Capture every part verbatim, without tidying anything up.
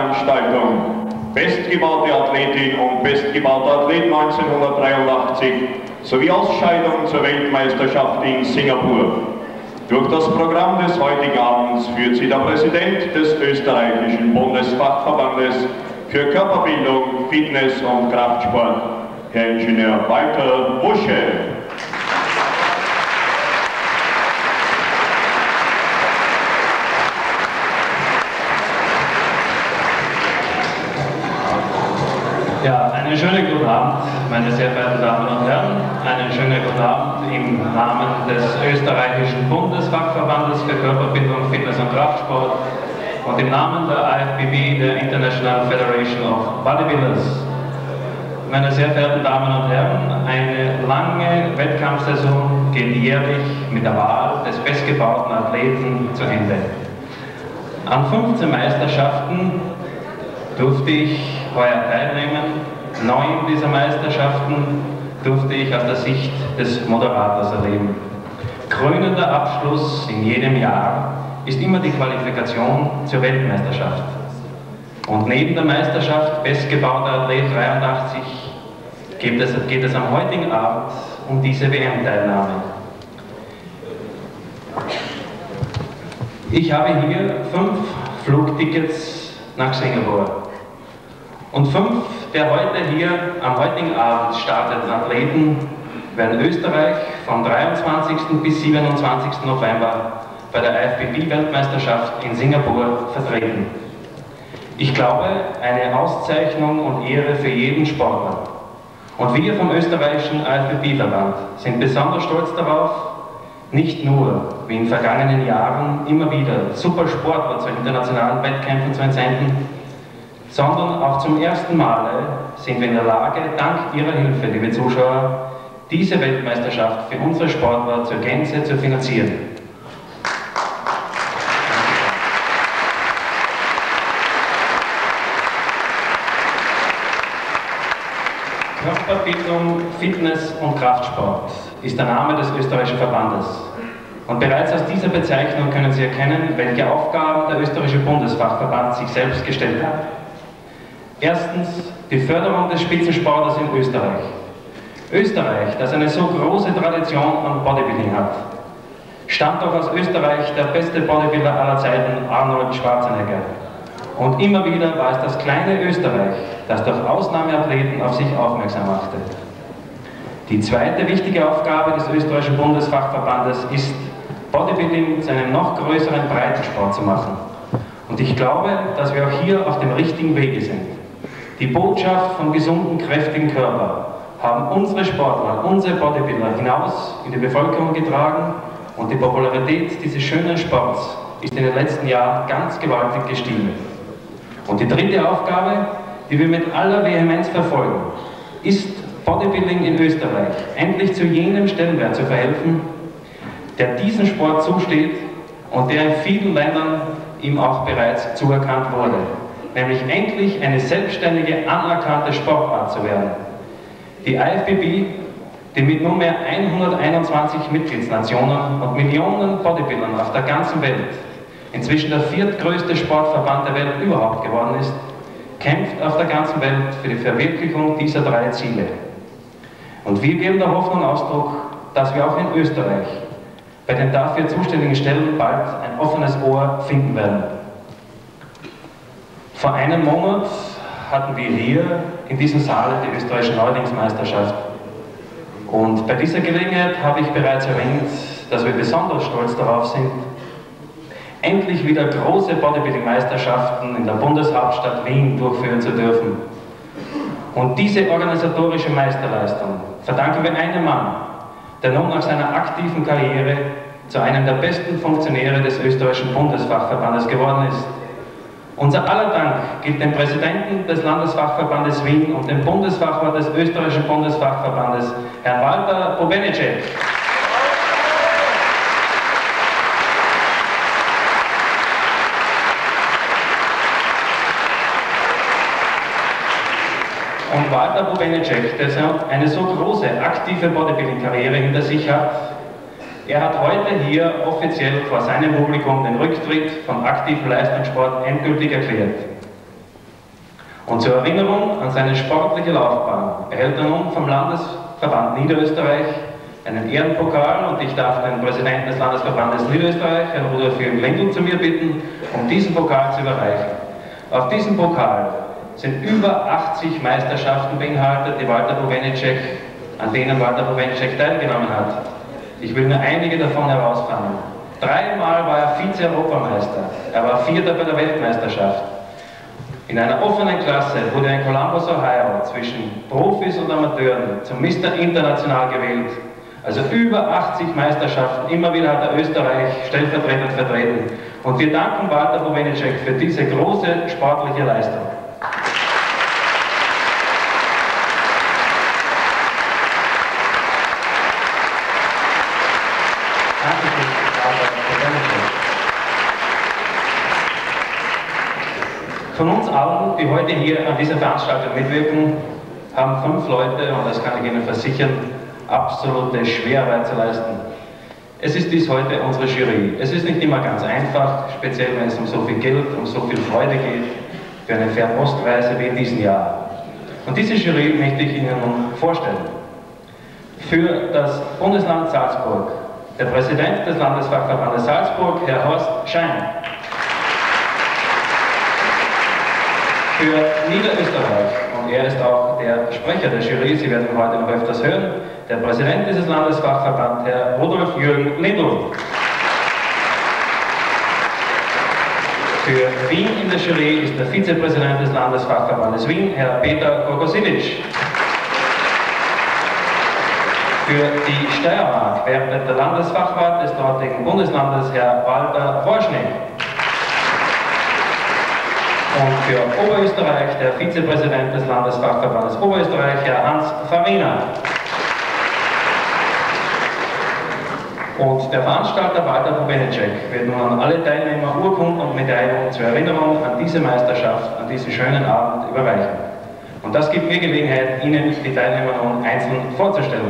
Veranstaltung. Bestgebaute Athletin und bestgebauter Athlet neunzehnhundertdreiundachtzig sowie Ausscheidung zur Weltmeisterschaft in Singapur. Durch das Programm des heutigen Abends führt Sie der Präsident des österreichischen Bundesfachverbandes für Körperbildung, Fitness und Kraftsport, Herr Ingenieur Walter Busche. Ja, einen schönen guten Abend, meine sehr verehrten Damen und Herren. Einen schönen guten Abend im Namen des österreichischen Bundesfachverbandes für Körperbildung, Fitness und Kraftsport und im Namen der I F B B, der International Federation of Bodybuilders. Meine sehr verehrten Damen und Herren, eine lange Wettkampfsaison geht jährlich mit der Wahl des bestgebauten Athleten zu Ende. An fünfzehn Meisterschaften durfte ich heuer teilnehmen. Neun dieser Meisterschaften durfte ich aus der Sicht des Moderators erleben. Krönender Abschluss in jedem Jahr ist immer die Qualifikation zur Weltmeisterschaft. Und neben der Meisterschaft bestgebauter Athlet dreiundachtzig geht es, geht es am heutigen Abend um diese W M-Teilnahme. Ich habe hier fünf Flugtickets nach Singapur. Und fünf der heute hier am heutigen Abend startenden Athleten werden Österreich vom dreiundzwanzigsten bis siebenundzwanzigsten November bei der I F B B-Weltmeisterschaft in Singapur vertreten. Ich glaube, eine Auszeichnung und Ehre für jeden Sportler. Und wir vom österreichischen I F B B-Verband sind besonders stolz darauf, nicht nur, wie in vergangenen Jahren, immer wieder super Sportler zu internationalen Wettkämpfen zu entsenden, sondern auch zum ersten Mal sind wir in der Lage, dank Ihrer Hilfe, liebe Zuschauer, diese Weltmeisterschaft für unsere Sportler zur Gänze zu finanzieren. Körperbildung, Fitness und Kraftsport ist der Name des österreichischen Verbandes. Und bereits aus dieser Bezeichnung können Sie erkennen, welche Aufgaben der österreichische Bundesfachverband sich selbst gestellt hat. Erstens die Förderung des Spitzensporters in Österreich. Österreich, das eine so große Tradition an Bodybuilding hat, stammt auch aus Österreich der beste Bodybuilder aller Zeiten, Arnold Schwarzenegger. Und immer wieder war es das kleine Österreich, das durch Ausnahmeathleten auf sich aufmerksam machte. Die zweite wichtige Aufgabe des österreichischen Bundesfachverbandes ist, Bodybuilding zu einem noch größeren Breitensport zu machen. Und ich glaube, dass wir auch hier auf dem richtigen Wege sind. Die Botschaft vom gesunden, kräftigen Körper haben unsere Sportler, unsere Bodybuilder hinaus in die Bevölkerung getragen und die Popularität dieses schönen Sports ist in den letzten Jahren ganz gewaltig gestiegen. Und die dritte Aufgabe, die wir mit aller Vehemenz verfolgen, ist, Bodybuilding in Österreich endlich zu jenem Stellenwert zu verhelfen, der diesem Sport zusteht und der in vielen Ländern ihm auch bereits zuerkannt wurde, nämlich endlich eine selbstständige, anerkannte Sportart zu werden. Die I F B B, die mit nunmehr hunderteinundzwanzig Mitgliedsnationen und Millionen Bodybuildern auf der ganzen Welt inzwischen der viertgrößte Sportverband der Welt überhaupt geworden ist, kämpft auf der ganzen Welt für die Verwirklichung dieser drei Ziele. Und wir geben der Hoffnung Ausdruck, dass wir auch in Österreich bei den dafür zuständigen Stellen bald ein offenes Ohr finden werden. Vor einem Monat hatten wir hier in diesem Saal die österreichische Neulingsmeisterschaft. Und bei dieser Gelegenheit habe ich bereits erwähnt, dass wir besonders stolz darauf sind, endlich wieder große Bodybuilding-Meisterschaften in der Bundeshauptstadt Wien durchführen zu dürfen. Und diese organisatorische Meisterleistung verdanken wir einem Mann, der nun nach seiner aktiven Karriere zu einem der besten Funktionäre des österreichischen Bundesfachverbandes geworden ist. Unser aller Dank gilt dem Präsidenten des Landesfachverbandes Wien und dem Bundesfachwart des österreichischen Bundesfachverbandes, Herrn Walter Bobenicek. Und Walter Bobenicek, der eine so große, aktive Bodybuilding-Karriere hinter sich hat, er hat heute hier offiziell vor seinem Publikum den Rücktritt vom aktiven Leistungssport endgültig erklärt. Und zur Erinnerung an seine sportliche Laufbahn erhält er nun vom Landesverband Niederösterreich einen Ehrenpokal und ich darf den Präsidenten des Landesverbandes Niederösterreich, Herrn Rudolf Jürgen Lendl, zu mir bitten, um diesen Pokal zu überreichen. Auf diesem Pokal sind über achtzig Meisterschaften beinhaltet, die Walter Bovenicek, an denen Walter Bovenicek teilgenommen hat. Ich will nur einige davon herausfangen. Dreimal war er Vize-Europameister, er war Vierter bei der Weltmeisterschaft. In einer offenen Klasse wurde er in Columbus, Ohio, zwischen Profis und Amateuren zum Mister International gewählt. Also über achtzig Meisterschaften, immer wieder hat er Österreich stellvertretend vertreten. Und wir danken Walter Bovenicek für diese große sportliche Leistung. Von uns allen, die heute hier an dieser Veranstaltung mitwirken, haben fünf Leute, und das kann ich Ihnen versichern, absolute Schwerarbeit zu leisten. Es ist dies heute unsere Jury. Es ist nicht immer ganz einfach, speziell wenn es um so viel Geld, um so viel Freude geht, für eine Fernostreise wie in diesem Jahr. Und diese Jury möchte ich Ihnen nun vorstellen. Für das Bundesland Salzburg, der Präsident des Landesfachverbandes Salzburg, Herr Horst Schein. Für Niederösterreich, und er ist auch der Sprecher der Jury, Sie werden ihn heute noch öfters hören, der Präsident dieses Landesfachverbands, Herr Rudolf Jürgen Lendl. Für Wien in der Jury ist der Vizepräsident des Landesfachverbandes Wien, Herr Peter Gogosiewicz. Für die Steiermark wertet der Landesfachrat des dortigen Bundeslandes, Herr Walter Forschnig. Und für Oberösterreich der Vizepräsident des Landesfachverbandes Oberösterreich, Herr Hans Farina. Und der Veranstalter Walter Bovenicek wird nun an alle Teilnehmer Urkunden und Medaillen zur Erinnerung an diese Meisterschaft, an diesen schönen Abend überreichen. Und das gibt mir Gelegenheit, Ihnen die Teilnehmer nun einzeln vorzustellen.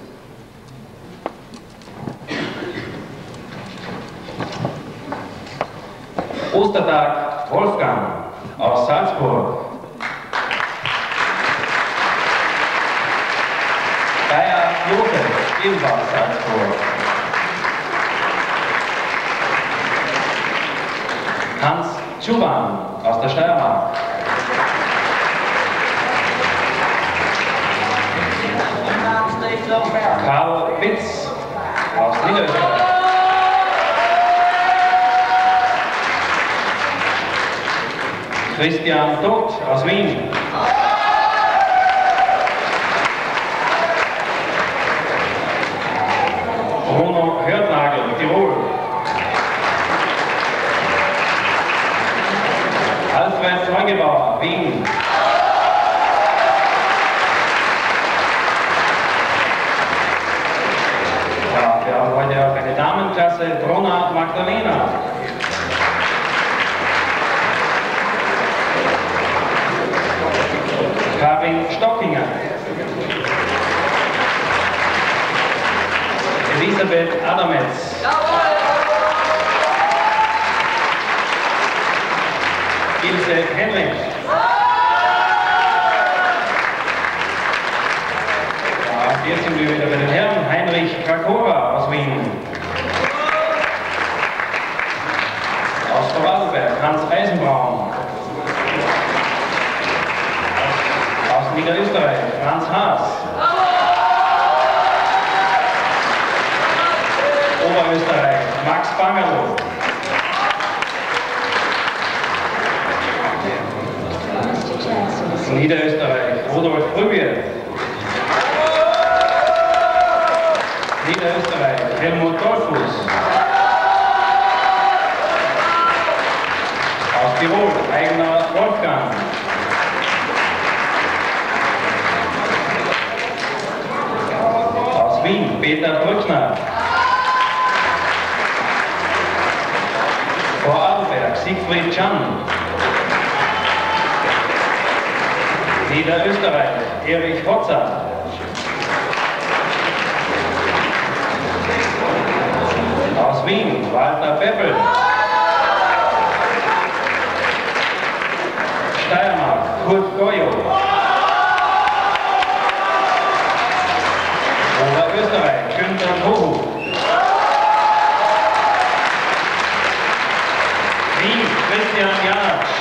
Ostertag Wolfgang aus Salzburg. Bayer Josef, ebenfalls Salzburg. Hans Schuban aus der Steiermark. Karl Witz aus Niederösterreich. Christian Todt aus Wien. Bruno Hörtnagel, Tirol. Alfred Neugebauer, Wien. Ja, wir haben heute auch eine Damenklasse, Bruna Magdalena. Karin Stockinger. Elisabeth Adametz. Ilse Henrich. Ja, hier sind wir wieder bei den Herren. Heinrich Krakora aus Wien. Aus Vorarlberg, Hans Eisenbraun. Aus Niederösterreich, Franz Haas. Oberösterreich, Max Bangerl. Niederösterreich, Rudolf Rübier. Niederösterreich, Helmut Dollfuß. Aus Tirol, Eigner Wolfgang. Aus Wien, Peter Brückner. Vorarlberg, Siegfried Can. Niederösterreich, Erich Hotzer. Aus Wien, Walter Beppel. Steiermark, Kurt Goyo. Oberösterreich, Günther Kohu. Wien, Christian Janatsch.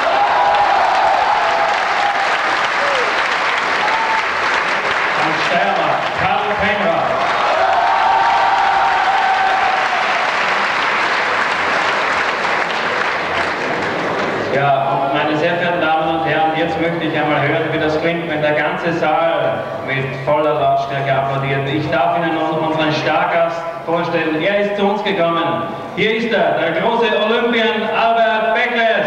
Und Steiermark, Karl Penrad. Ja, und meine sehr verehrten Damen und Herren, jetzt möchte ich einmal hören, wie das klingt, wenn der ganze Saal mit voller Lautstärke applaudiert. Ich darf Ihnen nun unseren Stargast vorstellen. Er ist zu uns gekommen. Hier ist er, der große Olympian Albert Bekles.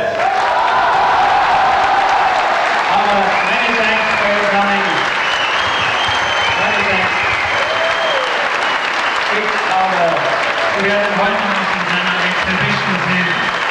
Albert, many thanks for your coming. Many thanks. Big Albert. Wir werden heute noch in seiner Exhibition sehen.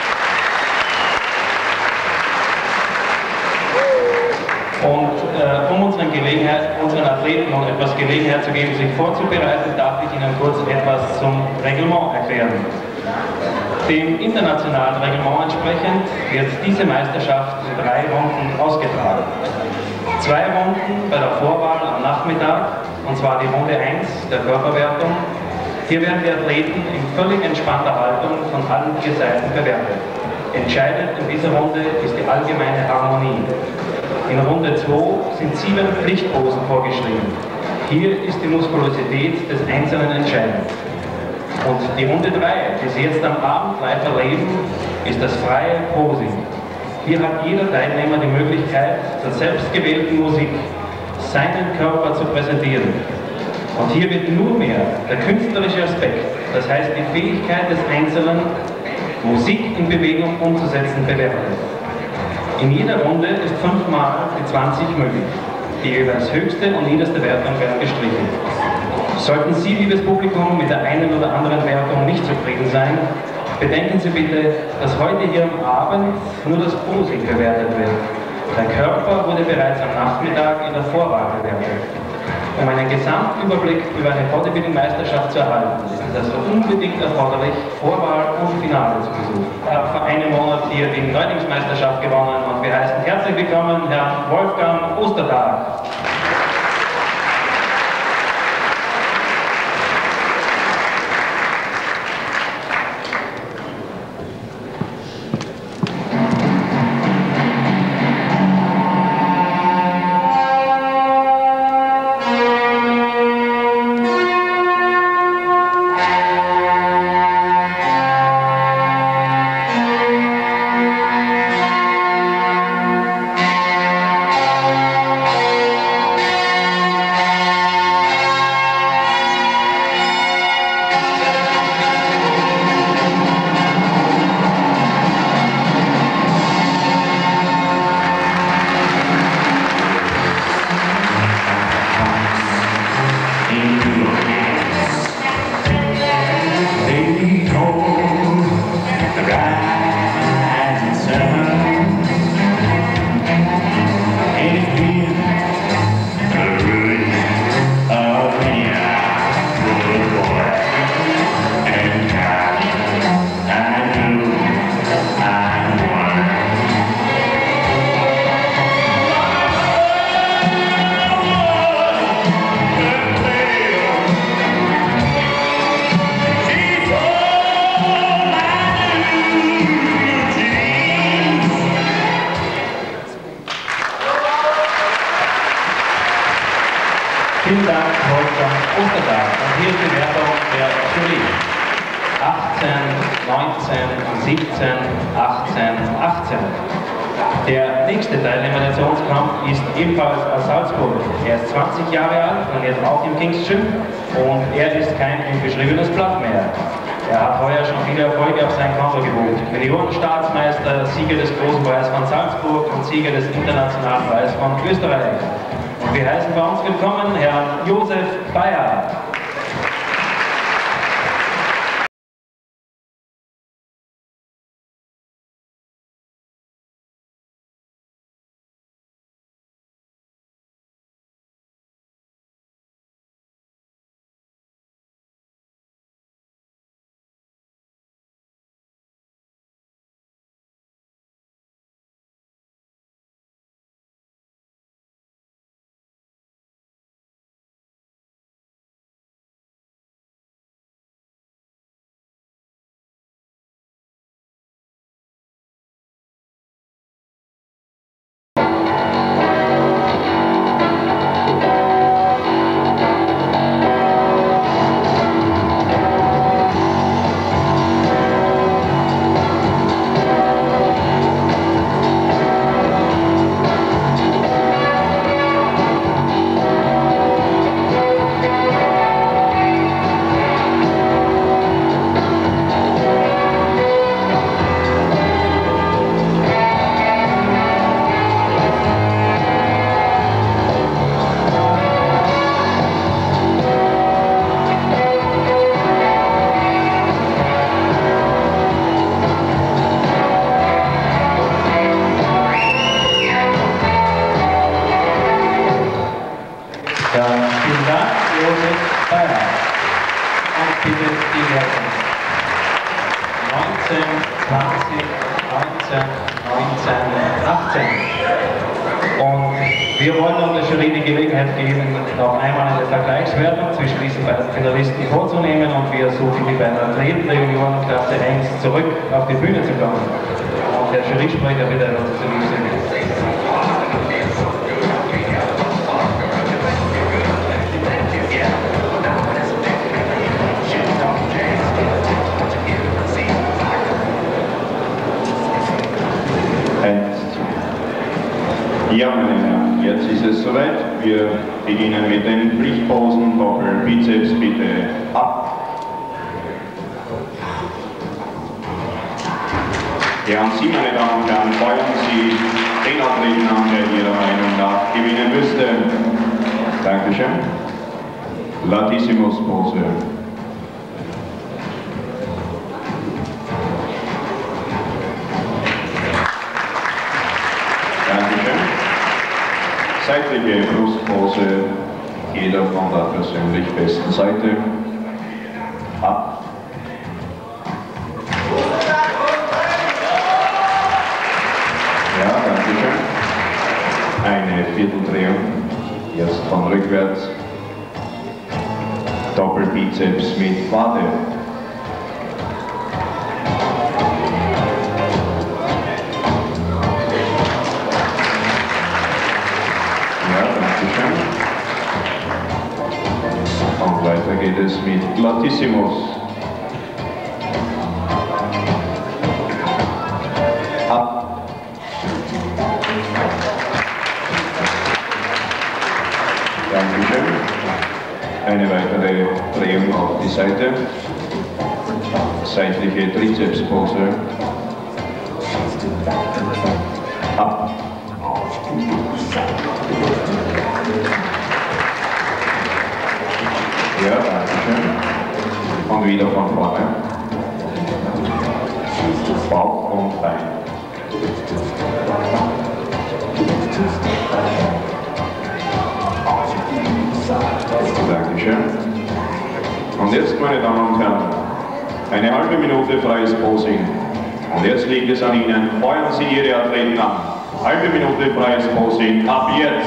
Und äh, um unseren, Gelegenheit, unseren Athleten noch etwas Gelegenheit zu geben, sich vorzubereiten, darf ich Ihnen kurz etwas zum Reglement erklären. Dem internationalen Reglement entsprechend wird diese Meisterschaft in drei Runden ausgetragen. Zwei Runden bei der Vorwahl am Nachmittag, und zwar die Runde eins der Körperwertung. Hier werden die Athleten in völlig entspannter Haltung von allen vier Seiten bewertet. Entscheidend in dieser Runde ist die allgemeine Harmonie. In Runde zwei sind sieben Pflichtposen vorgeschrieben. Hier ist die Muskulosität des Einzelnen entscheidend. Und die Runde drei, die Sie jetzt am Abend live erleben, ist das freie Posing. Hier hat jeder Teilnehmer die Möglichkeit, zur selbstgewählten Musik seinen Körper zu präsentieren. Und hier wird nur mehr der künstlerische Aspekt, das heißt die Fähigkeit des Einzelnen, Musik in Bewegung umzusetzen, bewertet. In jeder Runde ist fünfmal die zwanzig möglich. Die jeweils höchste und niederste Wertung werden gestrichen. Sollten Sie, liebes Publikum, mit der einen oder anderen Wertung nicht zufrieden sein, bedenken Sie bitte, dass heute hier am Abend nur das Posing bewertet wird. Der Körper wurde bereits am Nachmittag in der Vorwahl bewertet. Um einen Gesamtüberblick über eine Bodybuilding-Meisterschaft zu erhalten, ist es also unbedingt erforderlich, Vorwahl und Finale zu besuchen. Ich habe vor einem Monat hier die Neulingsmeisterschaft gewonnen und wir heißen herzlich willkommen Herrn Wolfgang Ostertag. Vielen Dank, Wolfgang Ostertag. Und hier ist die Wertung der Jury. achtzehn, neunzehn, siebzehn, achtzehn, achtzehn. Der nächste Teilnehmer, der zu uns kommt, ist ebenfalls aus Salzburg. Er ist zwanzig Jahre alt, trainiert auch im King's Gym und er ist kein unbeschriebenes Blatt mehr. Er hat heuer schon viele Erfolge auf sein Konto gebucht. Juniorenstaatsmeister, Sieger des Großen Preises von Salzburg und Sieger des Internationalen Preises von Österreich. Und wir heißen bei uns willkommen Herrn Josef Bayer. die Wertung. neunzehn, zwanzig, neunzehn, neunzehn, achtzehn. Und wir wollen um der Jury die Gelegenheit geben, noch einmal eine Vergleichswertung zwischen diesen beiden Finalisten vorzunehmen, und wir suchen die beiden Athleten der Juniorenklasse eins zurück auf die Bühne zu kommen. Und der Jurysprecher bitte uns zu singen. Ja, meine Herren, jetzt ist es soweit. Wir beginnen mit den Pflichtposen. Doppel Bizeps bitte ab. Ja, und Sie, meine Damen und Herren, feuern Sie den Athleten an, der Ihrer Meinung nach gewinnen müsste. Dankeschön. Latissimus Pose. Seitliche Brustpose, jeder von der persönlich besten Seite. Ab. Ja, danke schön. Eine Vierteldrehung, jetzt von rückwärts. Doppelbizeps mit Wade. Und weiter geht es mit Latissimus. Ab. Dankeschön. Eine weitere Drehung auf die Seite. Seitliche Trizepspose. Ab. Ja, danke schön. Und wieder von vorne. Bauch und Bein. Dankeschön. Und jetzt, meine Damen und Herren, eine halbe Minute freies Posing. Und jetzt liegt es an Ihnen. Feuern Sie Ihre Athleten an. Halbe Minute freies Posing. Ab jetzt.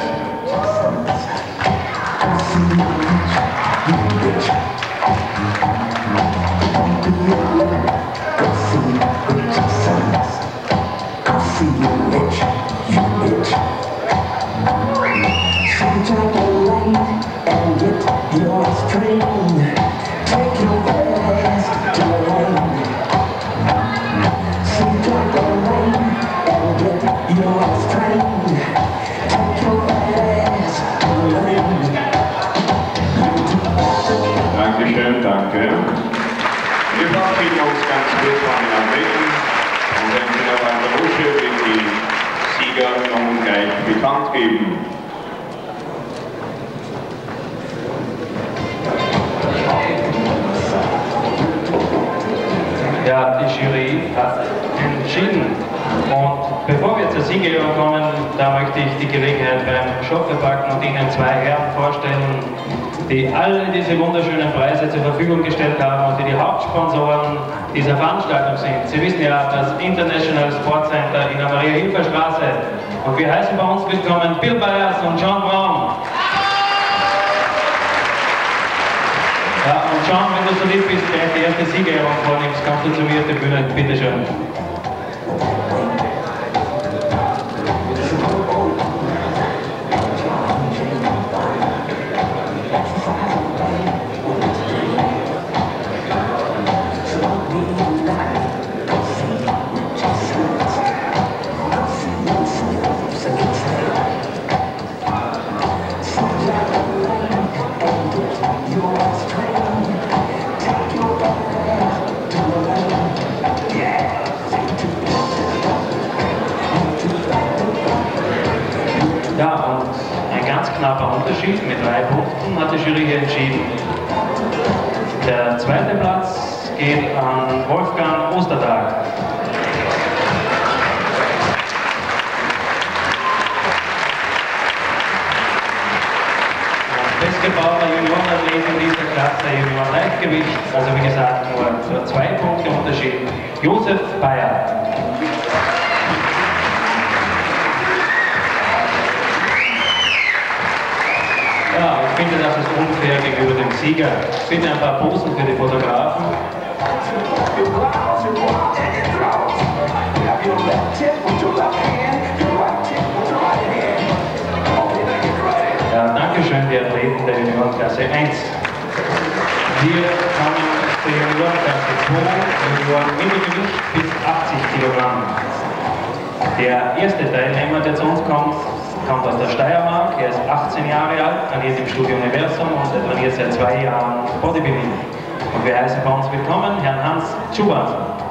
Dankeschön, danke. Wir verabschieden uns ganz kurz von den Athleten und dann können wir an der Rusche wird die Sieger nun gleich bekannt geben. Ja, die Jury hat entschieden. Und bevor wir zur Siegerehrung kommen, da möchte ich die Gelegenheit beim Schopfe packen und Ihnen zwei Herren vorstellen, die alle diese wunderschönen Preise zur Verfügung gestellt haben und die die Hauptsponsoren dieser Veranstaltung sind. Sie wissen ja, das International Sports Center in der Maria-Hilfer-Straße. Und wir heißen bei uns willkommen Bill Byers und John Braun. Ja, und John, wenn du so lieb bist, gleich die erste Siegerehrung vornimmst, kannst du zu mir auf die Bühne, bitteschön. Ja, und ein ganz knapper Unterschied mit drei Punkten hat die Jury hier entschieden. Der zweite Platz geht an Wolfgang Ostertag. Und bestgebaute Juniorenathlet in dieser Klasse, Junioren-Leichtgewicht, also wie gesagt nur für zwei Punkte Unterschied, Josef Bayer. Ja, ich finde, das ist unfair gegenüber dem Sieger. Bitte ein paar Posen für die Fotografen. Ja, danke schön, die Athleten der Juniorenklasse eins. Wir kommen zur Juniorenklasse zwei, Junioren-Mittelgewicht bis achtzig Kilogramm. Der erste Teilnehmer, der zu uns kommt, kommt aus der Steiermark. Er ist achtzehn Jahre alt, trainiert im Studio Universum und er trainiert seit zwei Jahren Bodybuilding. Und wir heißen bei uns willkommen Herrn Hans Tschuban.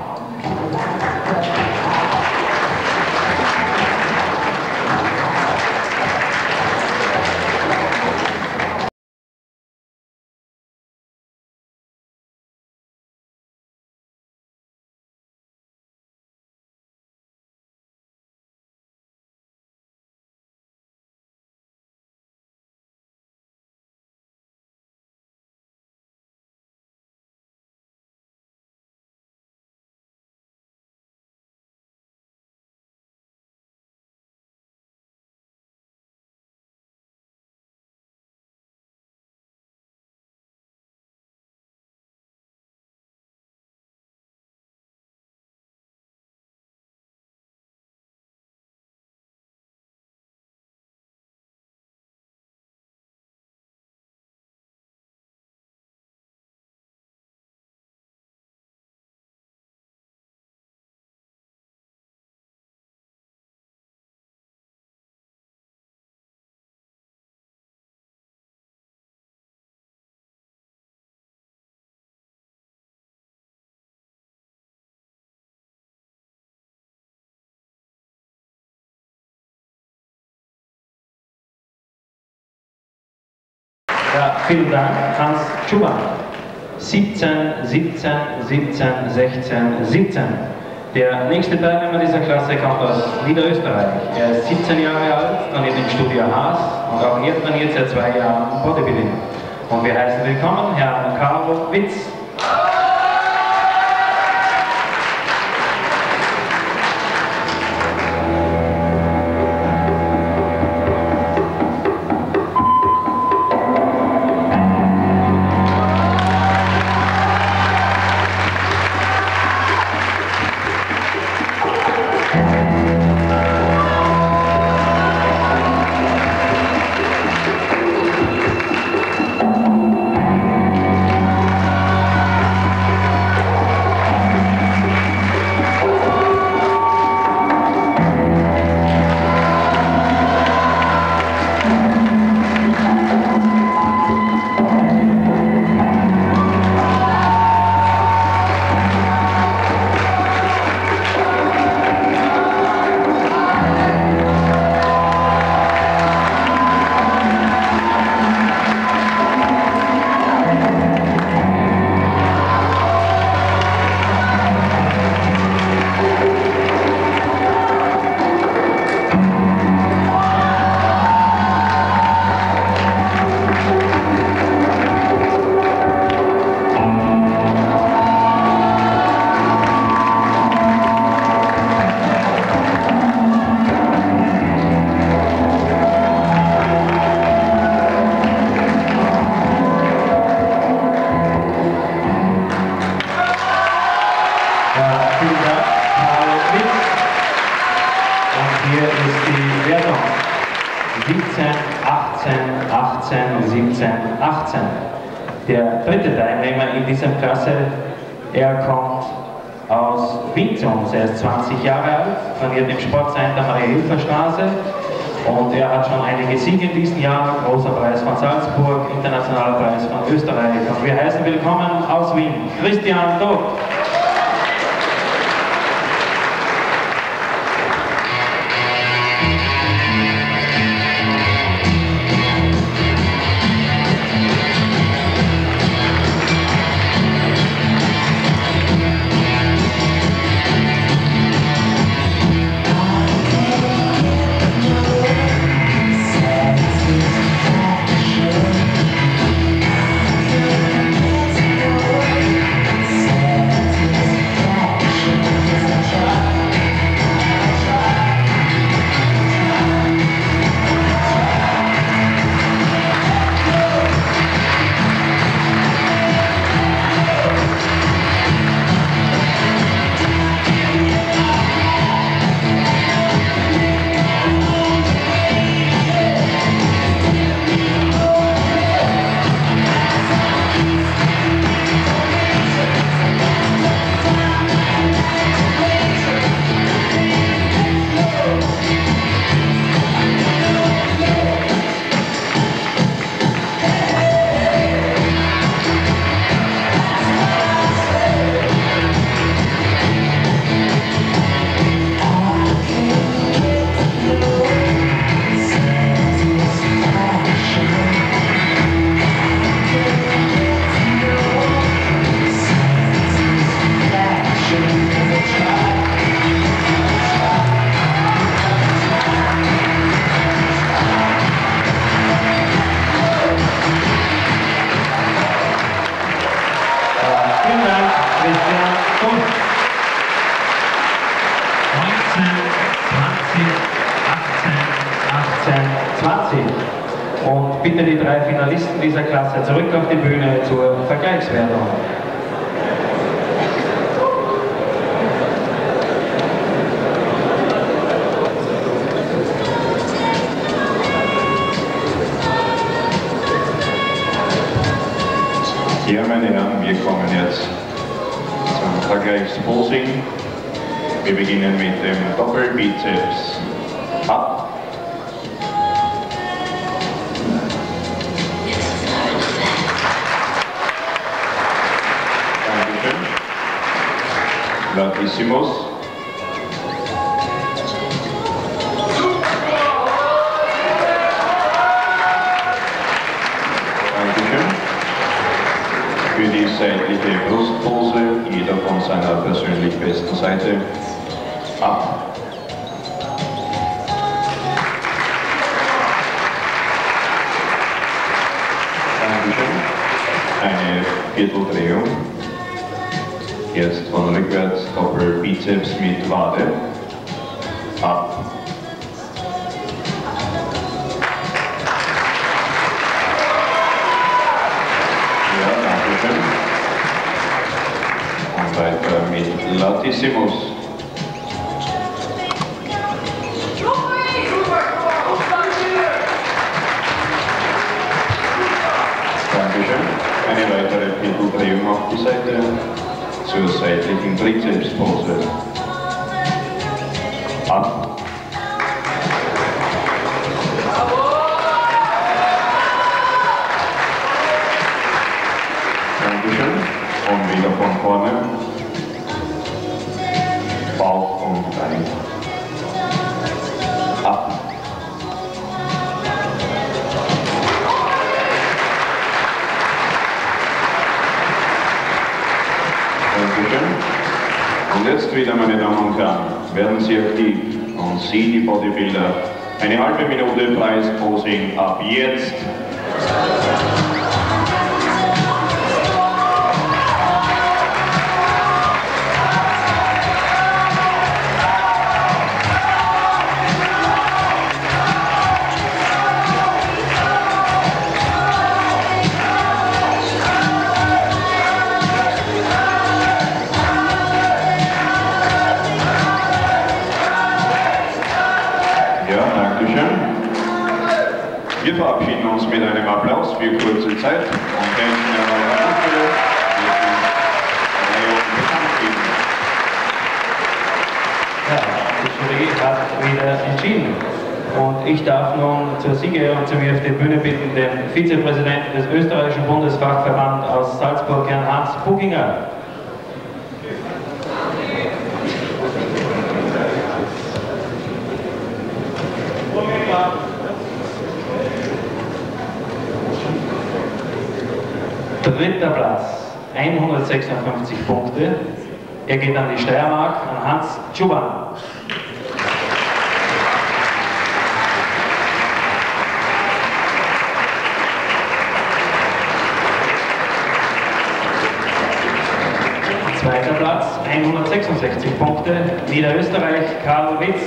Ja, vielen Dank, Hans Tschuban. siebzehn, siebzehn, siebzehn, sechzehn, siebzehn. Der nächste Teilnehmer dieser Klasse kommt aus Niederösterreich. Er ist siebzehn Jahre alt, trainiert im Studio Haas und auch er trainiert seit zwei Jahren Bodybuilding. Und wir heißen willkommen Herrn Karl Witz. Der dritte Teilnehmer in dieser Klasse, er kommt aus Winzung, er ist zwanzig Jahre alt, trainiert im Sportcenter Maria-Hilfer-Straße und er hat schon einige Siege in diesem Jahr, großer Preis von Salzburg, internationaler Preis von Österreich. Und wir heißen willkommen aus Wien, Christian Dock. zwanzig. Und bitte die drei Finalisten dieser Klasse zurück auf die Bühne zur Vergleichswertung. Ja, meine Herren, wir kommen jetzt zum Vergleichsposing. Wir beginnen mit dem Doppelbizeps. Ab. Dankeschön. Latissimus. Für die seitliche Brustpose, jeder von seiner persönlich besten Seite. Ab. Dankeschön. Eine Vierteldrehung. Jetzt von rückwärts Doppelbizeps mit Wade. Ab. Und weiter mit Latissimus. Dankeschön. Eine weitere Vierteldrehung auf die Seite zur seitlichen Trizepspose. Ab. Dankeschön. Und wieder von vorne. Bauch und Bein. Ab. Dankeschön. Und jetzt wieder, meine Damen und Herren, werden Sie aktiv und Sie, die Bodybuilder, eine halbe Minute Preisposing ab jetzt. Wir verabschieden uns mit einem Applaus für kurze Zeit und denken an eure Anstelle. Ja, die Jury hat wieder entschieden. Und ich darf nun zur Siegerehrung zu mir auf die Bühne bitten, den Vizepräsidenten des österreichischen Bundesfachverbands aus Salzburg, Herrn Hans Buchinger. Dritter Platz, hundertsechsundfünfzig Punkte. Er geht an die Steiermark, an Hans Tschuban. Zweiter Platz, hundertsechsundsechzig Punkte, Niederösterreich, Karl Witz.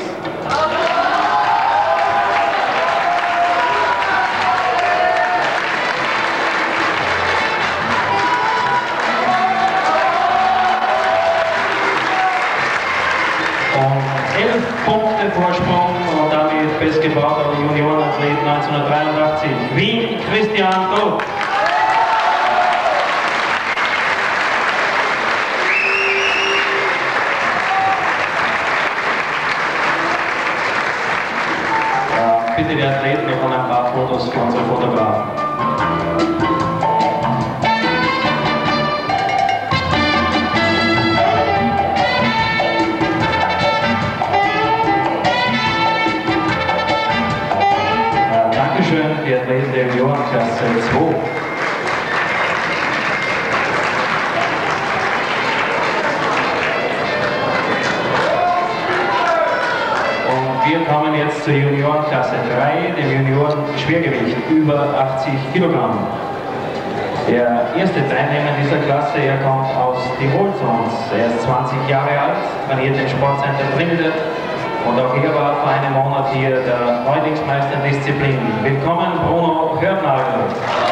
elf Punkte Vorsprung und damit bestgebauter Juniorenathlet neunzehnhundertdreiundachtzig, Wien, Christian Druck. Ja, bitte die Athleten, wir haben ein paar Fotos für unsere Fotografen. Die Athleten der Juniorenklasse zwei. Und wir kommen jetzt zur Juniorenklasse drei, dem Junioren-Schwergewicht, über achtzig Kilogramm. Der erste Teilnehmer dieser Klasse, er kommt aus Tirol zu uns. Er ist zwanzig Jahre alt, trainiert im Sportcenter Trinidad Und auch er war vor einem Monat hier der Neulingsmeister in Disziplin. Willkommen, Bruno Hörtnagel.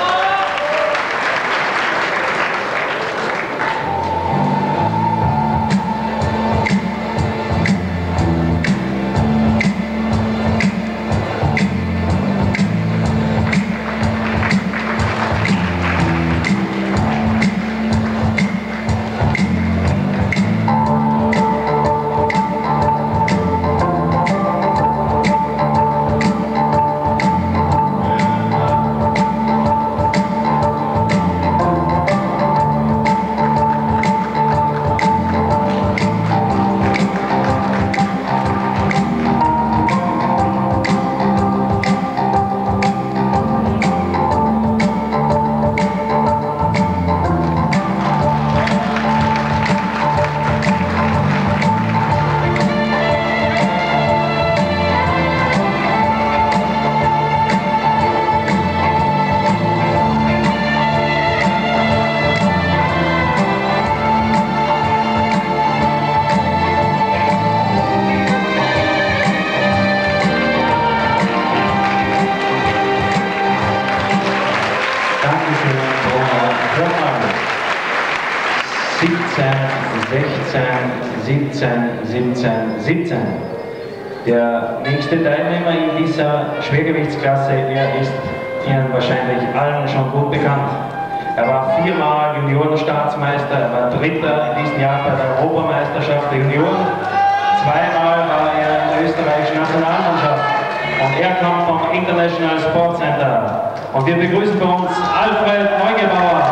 siebzehn, siebzehn, siebzehn. Der nächste Teilnehmer in dieser Schwergewichtsklasse, er ist Ihnen wahrscheinlich allen schon gut bekannt. Er war viermal Juniorenstaatsmeister, er war Dritter in diesem Jahr bei der Europameisterschaft der Junioren. Zweimal war er in der österreichischen Nationalmannschaft und er kommt vom International Sport Center. Und wir begrüßen bei uns Alfred Neugebauer.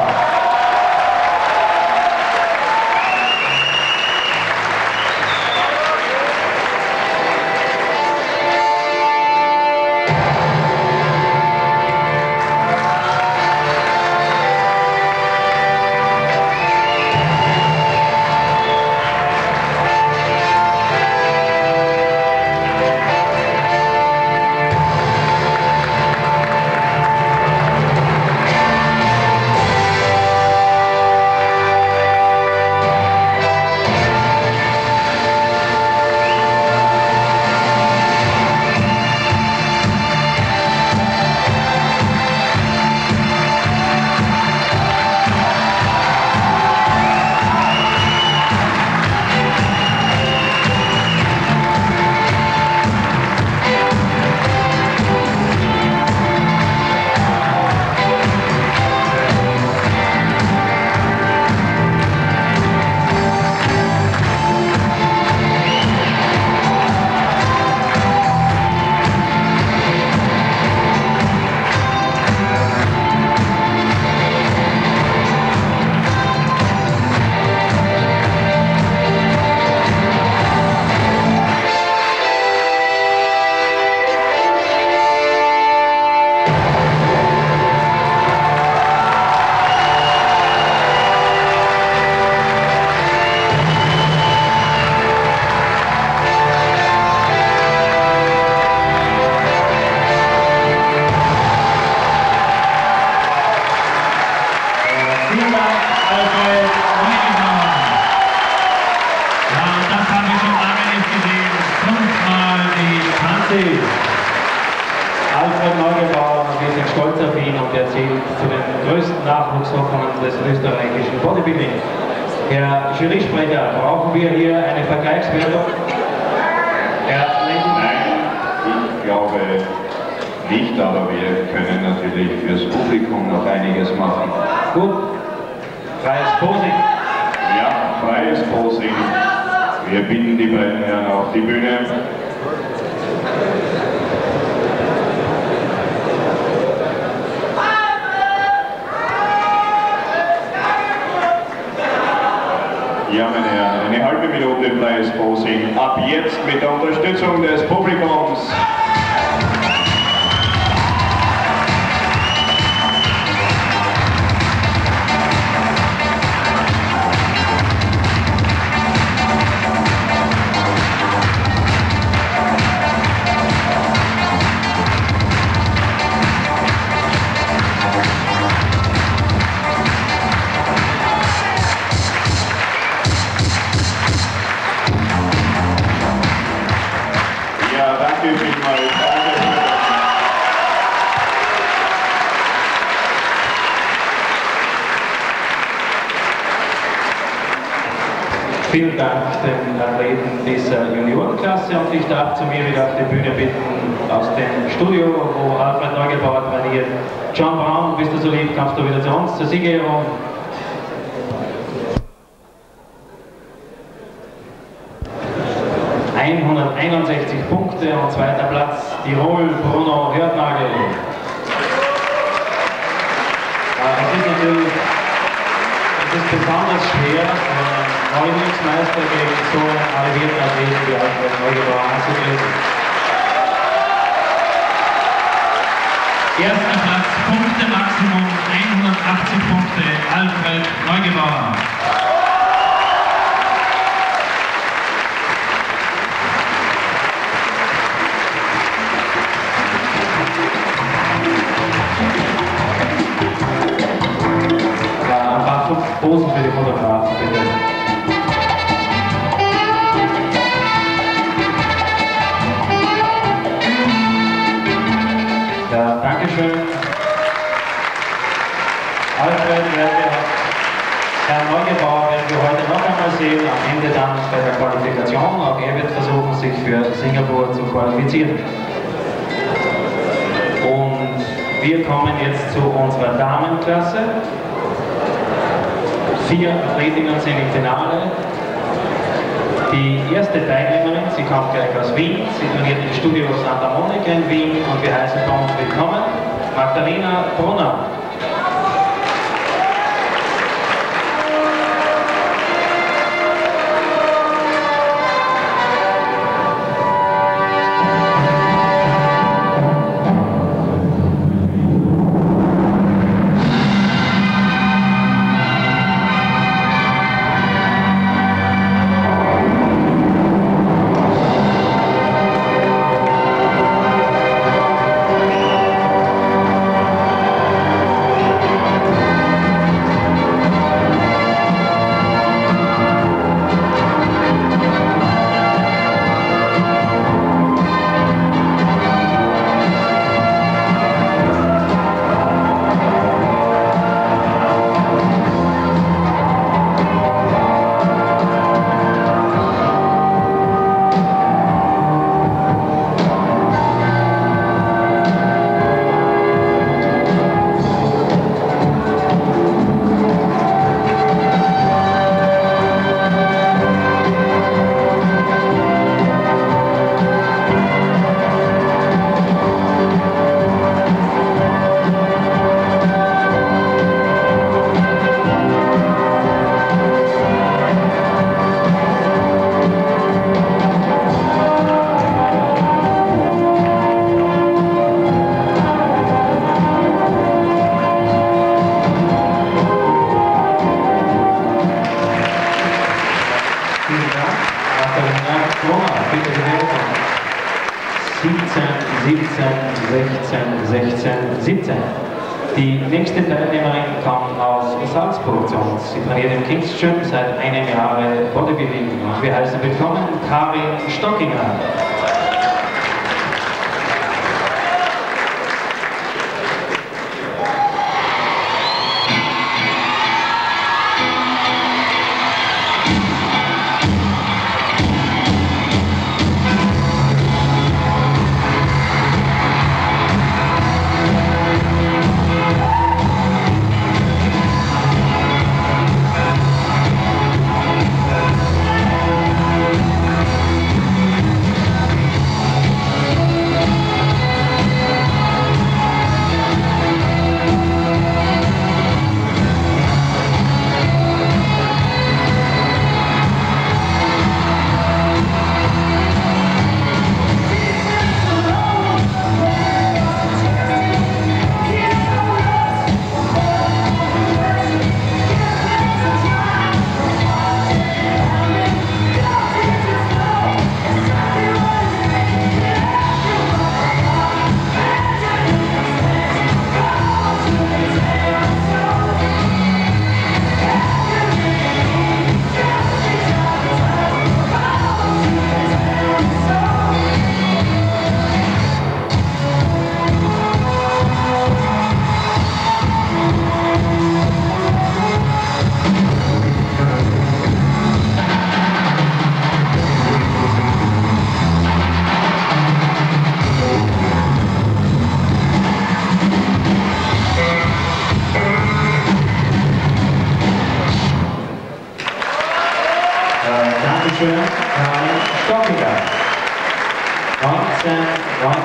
Alfred Neugebauer, wir sind stolz auf ihn und er zählt zu den größten Nachwuchshoffnungen des österreichischen Bodybuilding. Herr Jurysprecher, brauchen wir hier eine Vergleichswertung? Ja, nein, ich glaube nicht, aber wir können natürlich fürs Publikum noch einiges machen. Gut, freies Posing. Ja, freies Posing. Wir bitten die beiden Herren auf die Bühne. Ja, meine Herren, eine halbe Minute freies Posing. Ab jetzt mit der Unterstützung des Publikums. Vielen Dank den Athleten dieser Juniorenklasse und ich darf zu mir wieder auf die Bühne bitten aus dem Studio, wo Alfred Neugebauer trainiert. John Brown, bist du so lieb, kommst du wieder zu uns zur Siegerehrung. hunderteinundsechzig Punkte und zweiter Platz Tirol, Bruno Hörtnagel. Es ist natürlich es ist besonders schwer, einen Neumünzmeister gegen so einen arrivierten Athleten wie Alfred Neugebauer anzutreten. Erster Platz, Punkte Maximum, hundertachtzig Punkte, Alfred Neugebauer. Posen für die Fotografen, bitte. Ja, Dankeschön. Alfred werden wir, Herrn Neugebauer werden wir heute noch einmal sehen, am Ende dann bei der Qualifikation. Auch er wird versuchen, sich für Singapur zu qualifizieren. Und wir kommen jetzt zu unserer Damenklasse. Vier Athletinnen sind im Finale. Die erste Teilnehmerin, sie kommt gleich aus Wien, sie trainiert im Studio Santa Monica in Wien und wir heißen bei uns willkommen Magdalena Brunner. Die nächste Teilnehmerin kommt aus Salzburg zu uns. Sie trainiert im King's Gym seit einem Jahr Bodybuilding. Und wir heißen willkommen Karin Stockinger.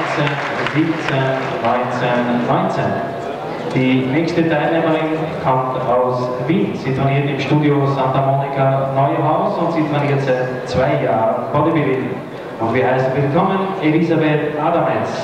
neunzehn, siebzehn, neunzehn, neunzehn. Die nächste Teilnehmerin kommt aus Wien. Sie trainiert im Studio Santa Monica Neuhaus und sie trainiert seit zwei Jahren Bodybuilding. Und wir heißen willkommen Elisabeth Adametz.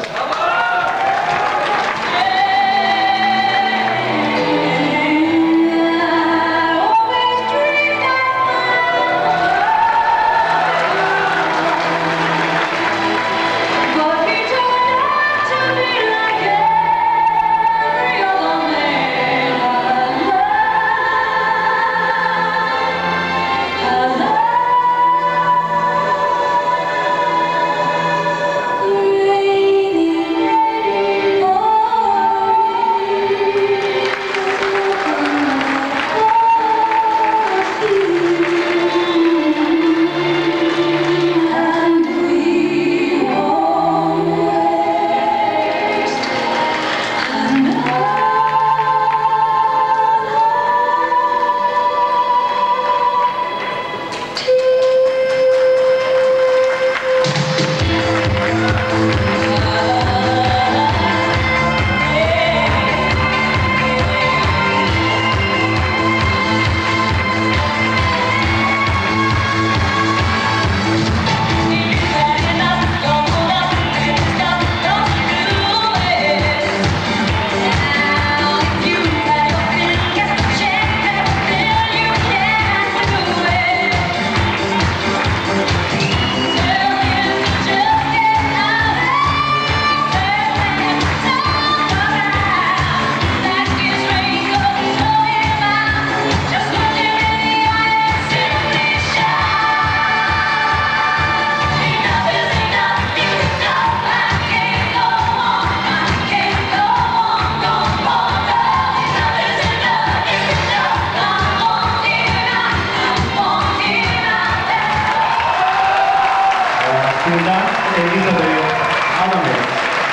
Vielen Dank, Elisabeth Adametz.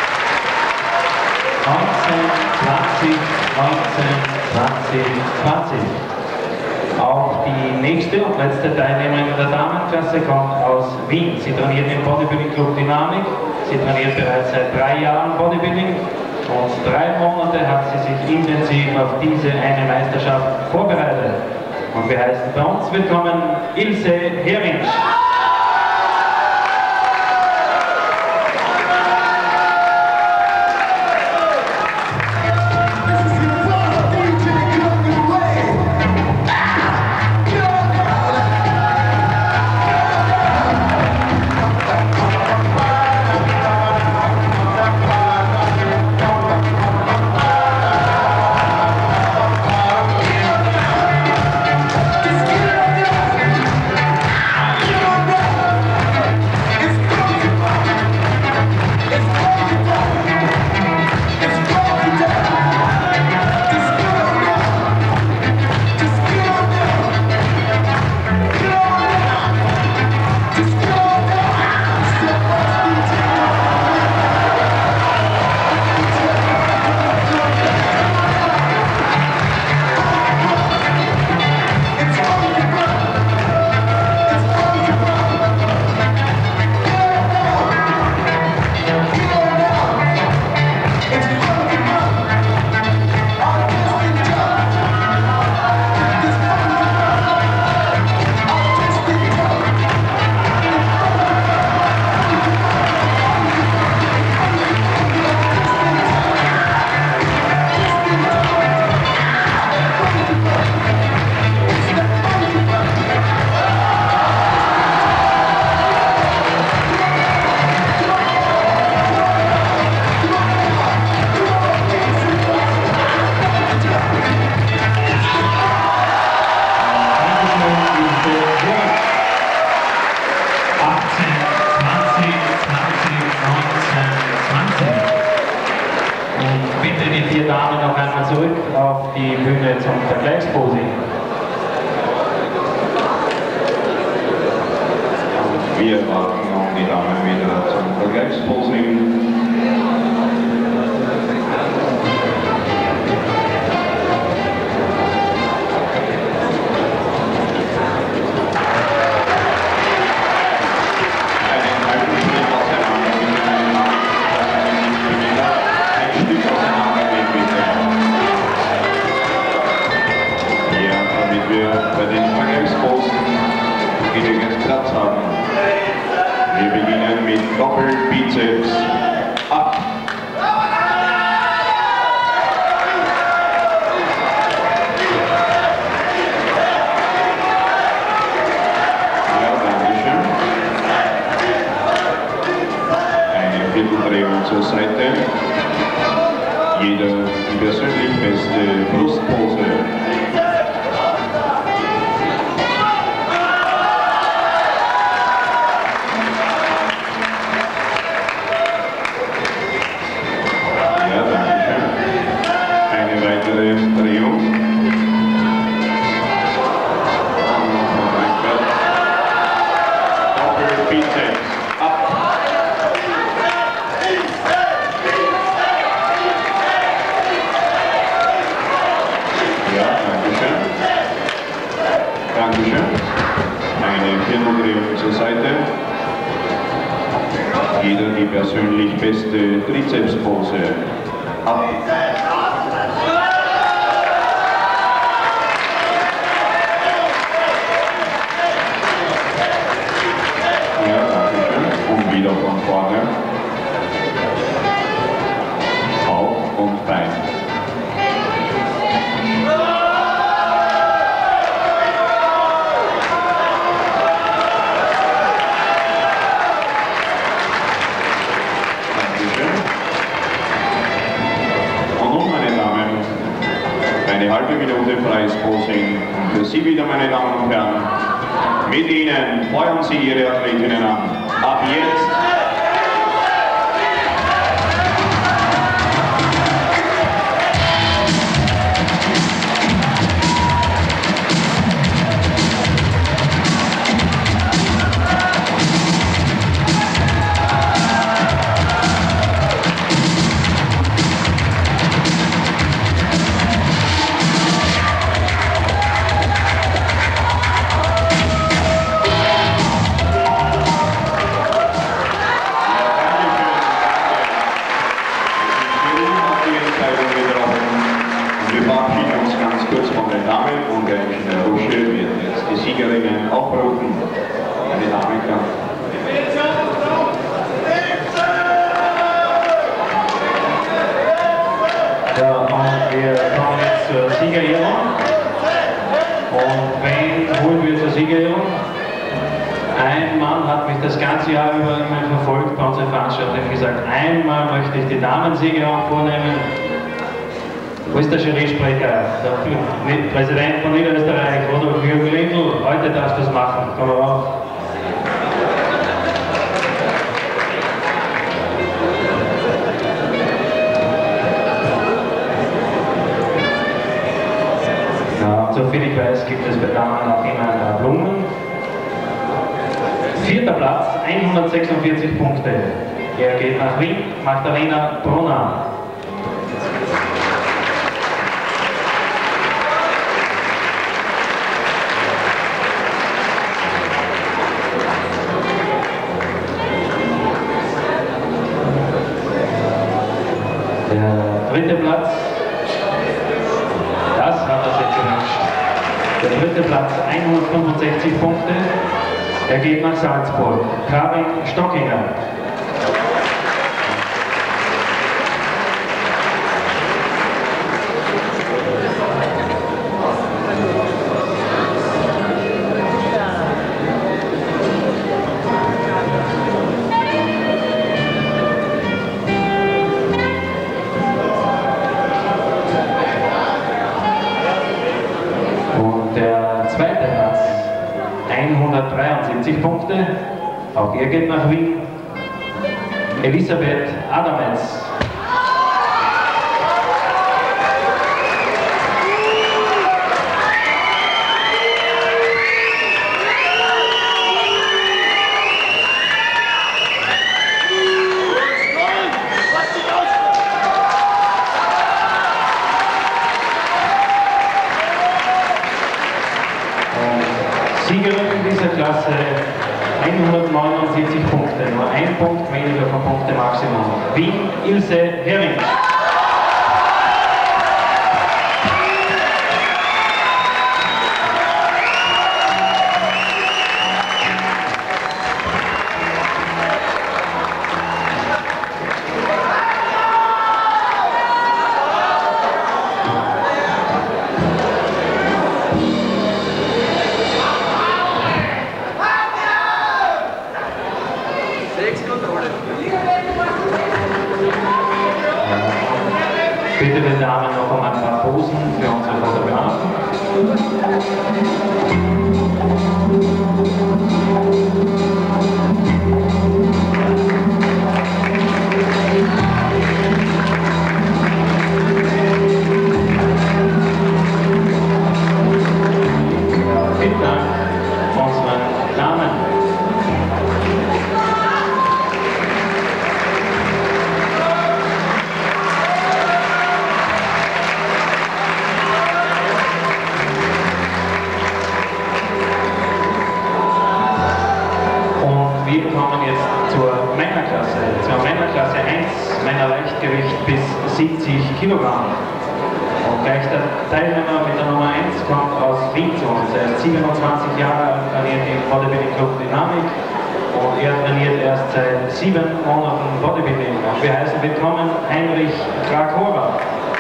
neunzehn, zwanzig, neunzehn, zwanzig, zwanzig. Auch die nächste und letzte Teilnehmerin in der Damenklasse kommt aus Wien. Sie trainiert im Bodybuilding Club Dynamik. Sie trainiert bereits seit drei Jahren Bodybuilding und drei Monate hat sie sich intensiv auf diese eine Meisterschaft vorbereitet. Und wir heißen bei uns willkommen Ilse Herinsch. Vier Damen noch einmal zurück auf die Bühne zum Vergleichsposing. Wir warten noch die Damen wieder zum Vergleichsposing. Einen halben Schritt aus der Hand. Doppelbizeps ab. Ja, danke schön. Eine Vierteldrehung zur Seite. Jeder die persönlich beste Brustpose. Jeder die persönlich beste Trizepspose ab. Ja, danke schön. Und wieder von vorne. Bauch und Bein. Eine halbe Minute freies Posing für Sie wieder, meine Damen und Herren. Mit Ihnen feuern Sie Ihre Athletinnen an. Ab jetzt. Wir verabschieden uns ganz kurz von den Damen und der Ingenieur Rusche wird jetzt die Siegerinnen aufrufen. Meine Damen kann. Ja, und wir kommen jetzt zur Siegerehrung. Und wen holen wir zur Siegerehrung? Ein Mann hat mich das ganze Jahr über immer verfolgt bei unserer Veranstaltung gesagt, einmal möchte ich die Damensiegerehrung vornehmen. Wo ist der Jury-Sprecher? Der Präsident von Niederösterreich, Rodolf Jürgen Lindl. Heute darfst du es machen. Komm mal rauf. Ja, soviel ich weiß, gibt es bei Damen auch immer ein paar Blumen. Vierter Platz, hundertsechsundvierzig Punkte. Er geht nach Wien, Magdalena Brunner. Der dritte Platz, das hat er sich gewünscht. Der dritte Platz, hundertfünfundsechzig Punkte. Er geht nach Salzburg. Karin Stockinger. hundertdreiundsiebzig Punkte, auch er geht nach Wien. Elisabeth Adametz. Siegerin dieser Klasse, hundertneunundsiebzig Punkte, nur ein Punkt weniger vom Punktemaximum. Wien, Ilse Hering. Bitte den Damen noch um ein paar Posen für unsere Fotografen. Vielen Dank unseren Damen. Wir kommen jetzt zur Männerklasse, zur Männerklasse eins, Männerleichtgewicht bis siebzig Kilogramm. Und gleich der Teilnehmer mit der Nummer eins kommt aus Wien zu uns. Er ist siebenundzwanzig Jahre alt, trainiert im Bodybuilding Club Dynamik und er trainiert erst seit sieben Monaten Bodybuilding. Und wir heißen willkommen Heinrich Krakora.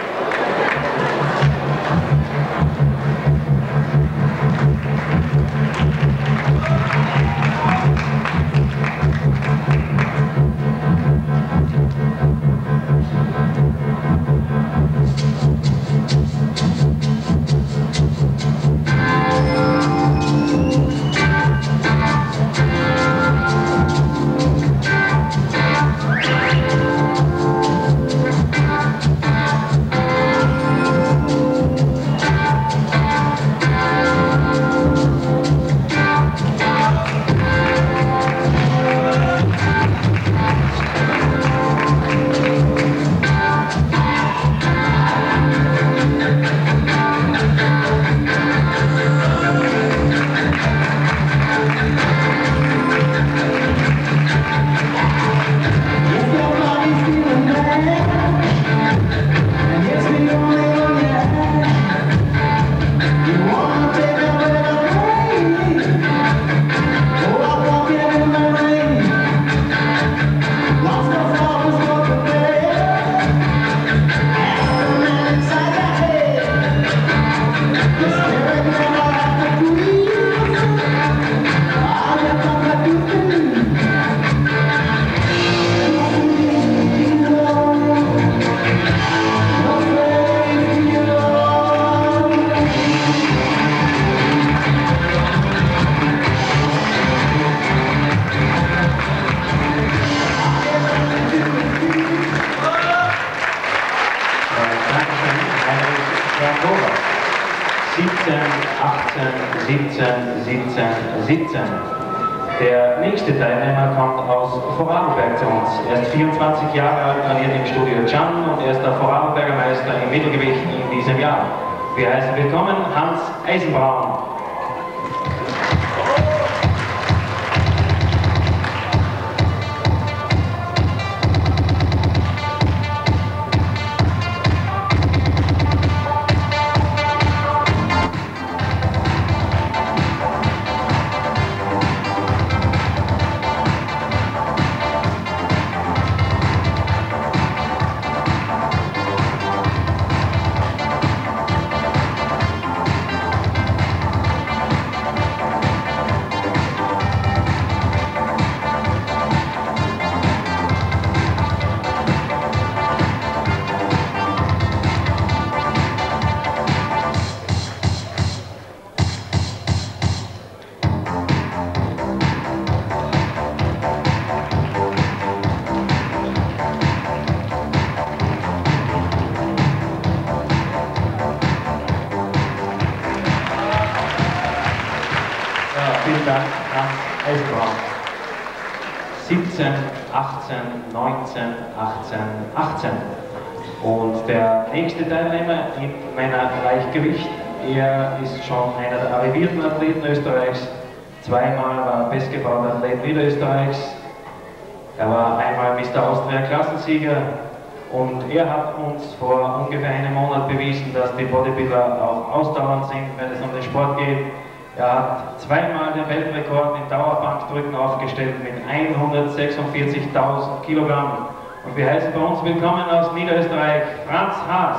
siebzehn, achtzehn, siebzehn, siebzehn, siebzehn. Der nächste Teilnehmer kommt aus Vorarlberg zu uns. Er ist vierundzwanzig Jahre alt, trainiert im Studio Can und er ist der Vorarlberger Meister im Mittelgewicht in diesem Jahr. Wir heißen willkommen Hans Eisenbraun. Vielen Dank, Hans Eisenbraun. siebzehn, achtzehn, neunzehn, achtzehn, achtzehn. Und der nächste Teilnehmer im Männerleichtgewicht, er ist schon einer der arrivierten Athleten Österreichs. Zweimal war bestgebauter Athlet Niederösterreichs. Er war einmal Mister Austria Klassensieger. Und er hat uns vor ungefähr einem Monat bewiesen, dass die Bodybuilder auch ausdauernd sind, wenn es um den Sport geht. Er hat zweimal den Weltrekord in Dauerbankdrücken aufgestellt mit hundertsechsundvierzigtausend Kilogramm. Und wir heißen bei uns willkommen aus Niederösterreich Franz Haas.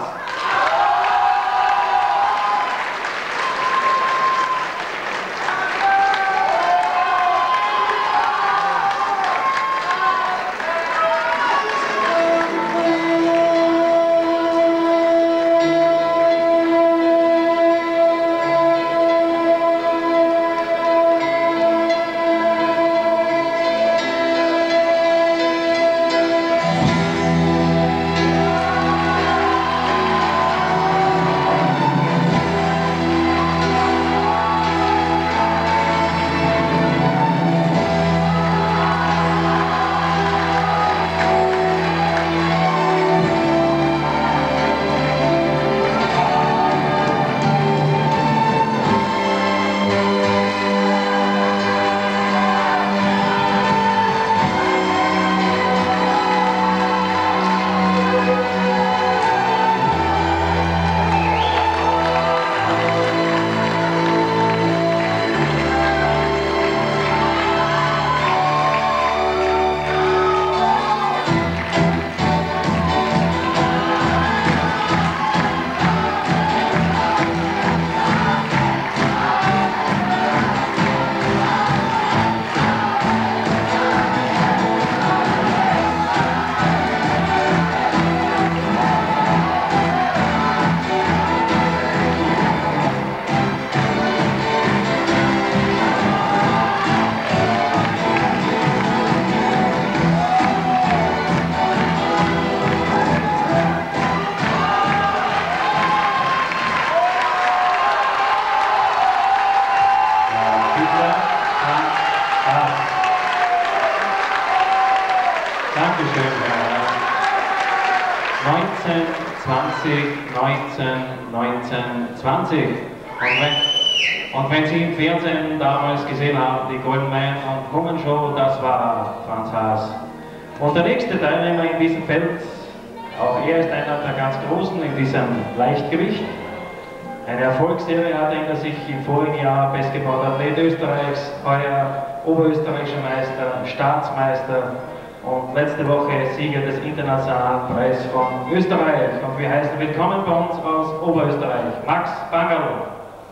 neunzehn, neunzehn, zwanzig. Und wenn, und wenn Sie im Fernsehen damals gesehen haben, die Golden Man und Woman Show, das war Franz Haas. Und der nächste Teilnehmer in diesem Feld, auch er ist einer der ganz Großen in diesem Leichtgewicht. Eine Erfolgsserie hat er hinter sich im vorigen Jahr bestgebauter Athlet Österreichs, heuer oberösterreichischer Meister, Staatsmeister und letzte Woche Sieger des Internationalen Preises von Österreich. Und wir heißen willkommen bei uns aus Oberösterreich, Max Bangerl.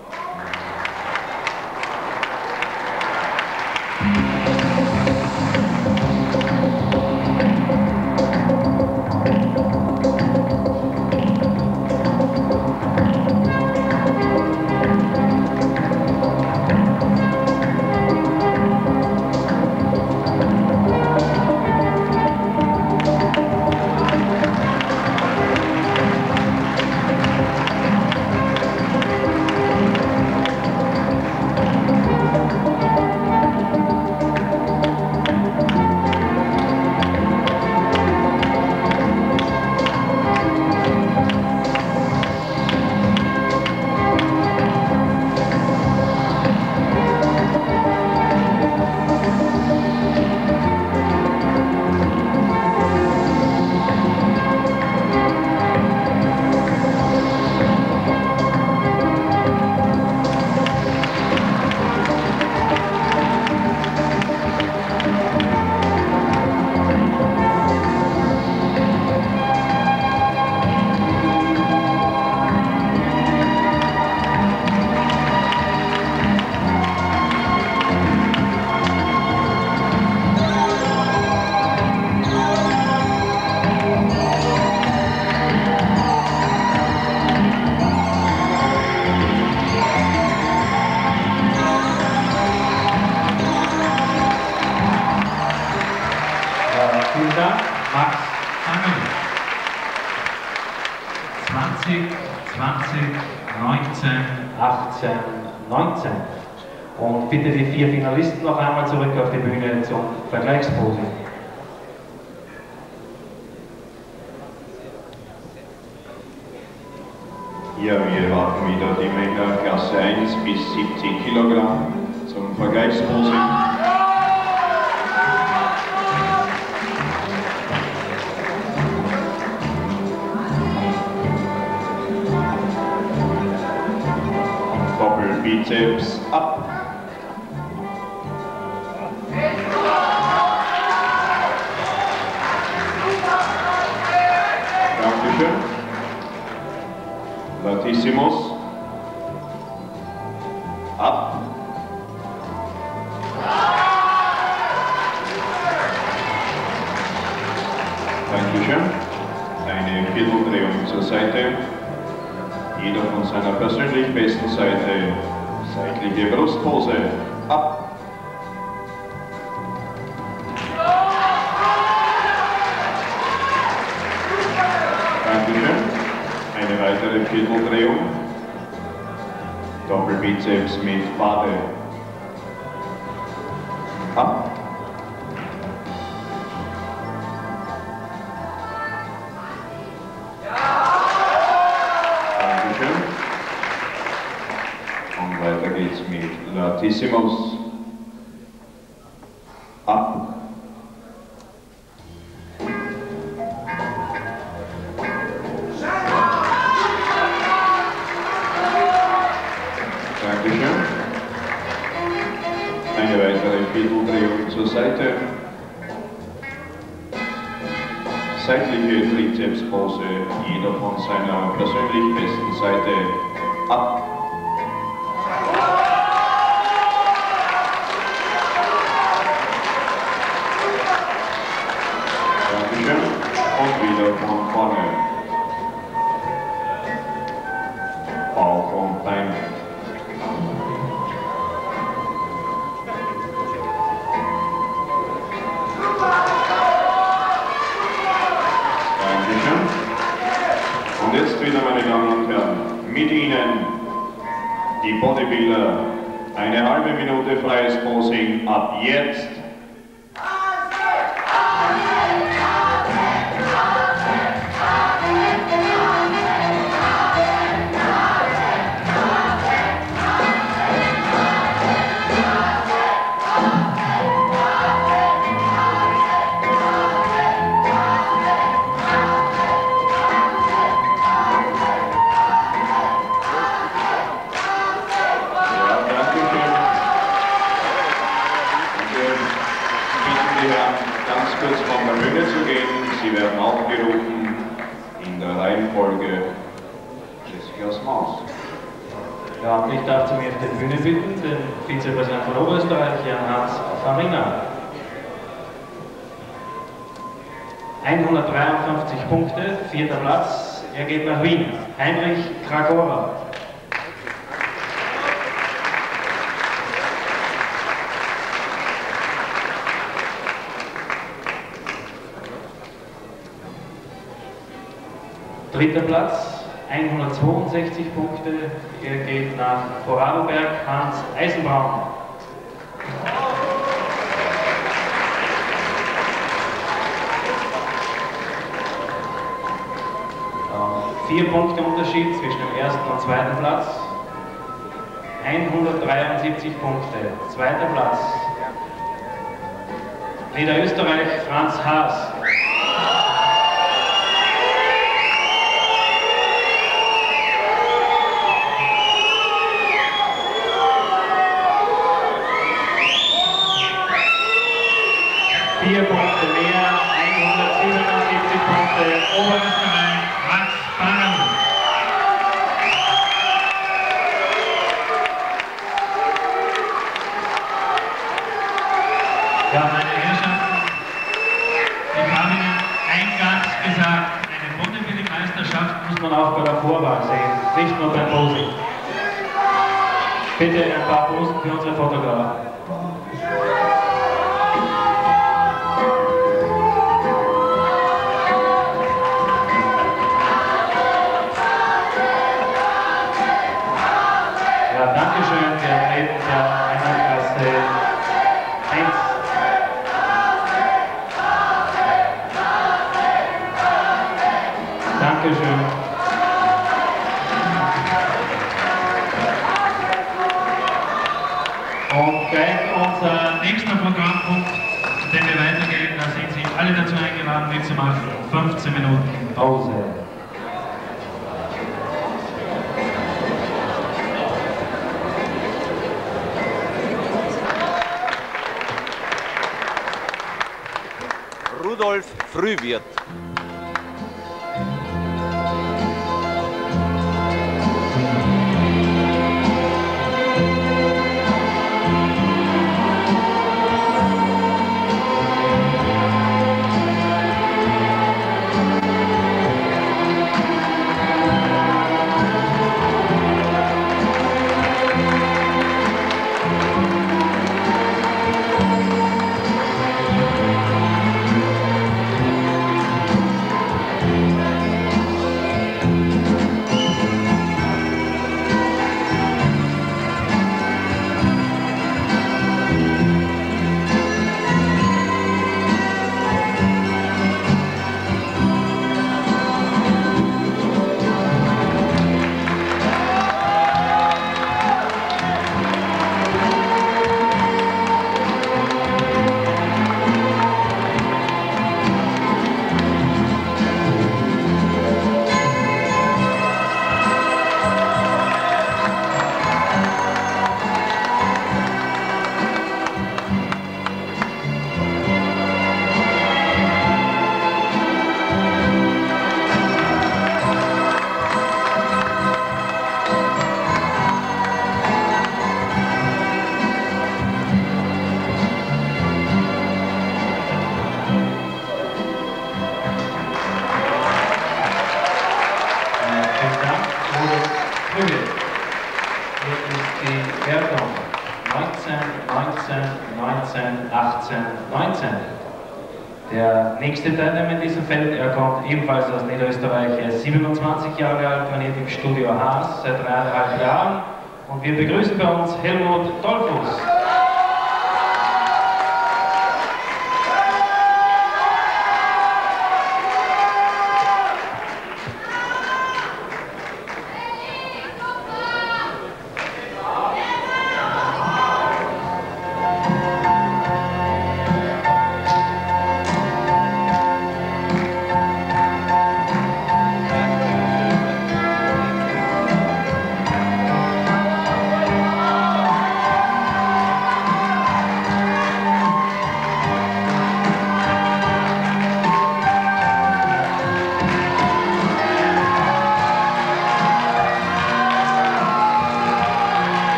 Vielen Dank, Max Bangerl. zwanzig, zwanzig, neunzehn, achtzehn, neunzehn. Und bitte die vier Finalisten noch einmal zurück auf die Bühne zum Vergleichsposing. Ja, wir warten wieder die Männer Klasse eins bis siebzig Kilogramm zum Vergleichsposing. Bizeps ab. Dankeschön. Latissimus. Ab. Dankeschön. Eine Vierteldrehung zur Seite. Jeder von seiner persönlich besten Seite. Seitliche Brustpose. Ab. Dankeschön. Eine weitere Vierteldrehung. Doppelbizeps mit Wade. Ab. Weiter geht's mit Latissimus. Ab. Dankeschön. Eine weitere Vierteldrehung zur Seite. Seitliche Trizepspose, jeder von seiner persönlich besten Seite. Ab. Und wieder von vorne. Bauch und Beine. Dankeschön. Und jetzt wieder, meine Damen und Herren, mit Ihnen die Bodybuilder. Eine halbe Minute freies Posing ab jetzt. Matthias Maas. Ja, und ich darf zu mir auf die Bühne bitten, den Vizepräsidenten von Oberösterreich, Herrn Hans Farina. hundertdreiundfünfzig Punkte, vierter Platz, er geht nach Wien. Heinrich Kragora. Dritter Platz, hundertzweiundsechzig Punkte, er geht nach Vorarlberg, Hans Eisenbraun. Vier Punkte Unterschied zwischen dem ersten und zweiten Platz. hundertdreiundsiebzig Punkte, zweiter Platz. Niederösterreich, Franz Haas. Vier Punkte mehr, hundertsiebenundsiebzig Punkte, Oberösterreich, Max Barl. Ja, meine Herrschaften, ich habe Ihnen eingangs gesagt, eine Bodybuilding-Meisterschaft muss man auch bei der Vorwahl sehen, nicht nur beim Posing. Bitte ein paar Posen für unsere Fotografen. Ja, danke schön, wir Athleten der Einheitsklasse eins. Dankeschön. Und gleich unser nächster Programmpunkt, den wir weitergeben, da sind Sie alle dazu eingeladen mitzumachen. fünfzehn Minuten Pause. Rudolf Frühwirt. Der nächste Teilnehmer in diesem Feld, er kommt ebenfalls aus Niederösterreich, er ist siebenundzwanzig Jahre alt, trainiert im Studio Haas seit dreieinhalb Jahren und wir begrüßen bei uns Helmut Dollfuß.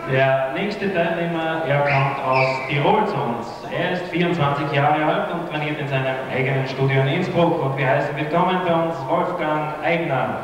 Der nächste Teilnehmer, er kommt aus Tirol zu uns. Er ist vierundzwanzig Jahre alt und trainiert in seinem eigenen Studio in Innsbruck. Und wir heißen willkommen bei uns Wolfgang Eigner.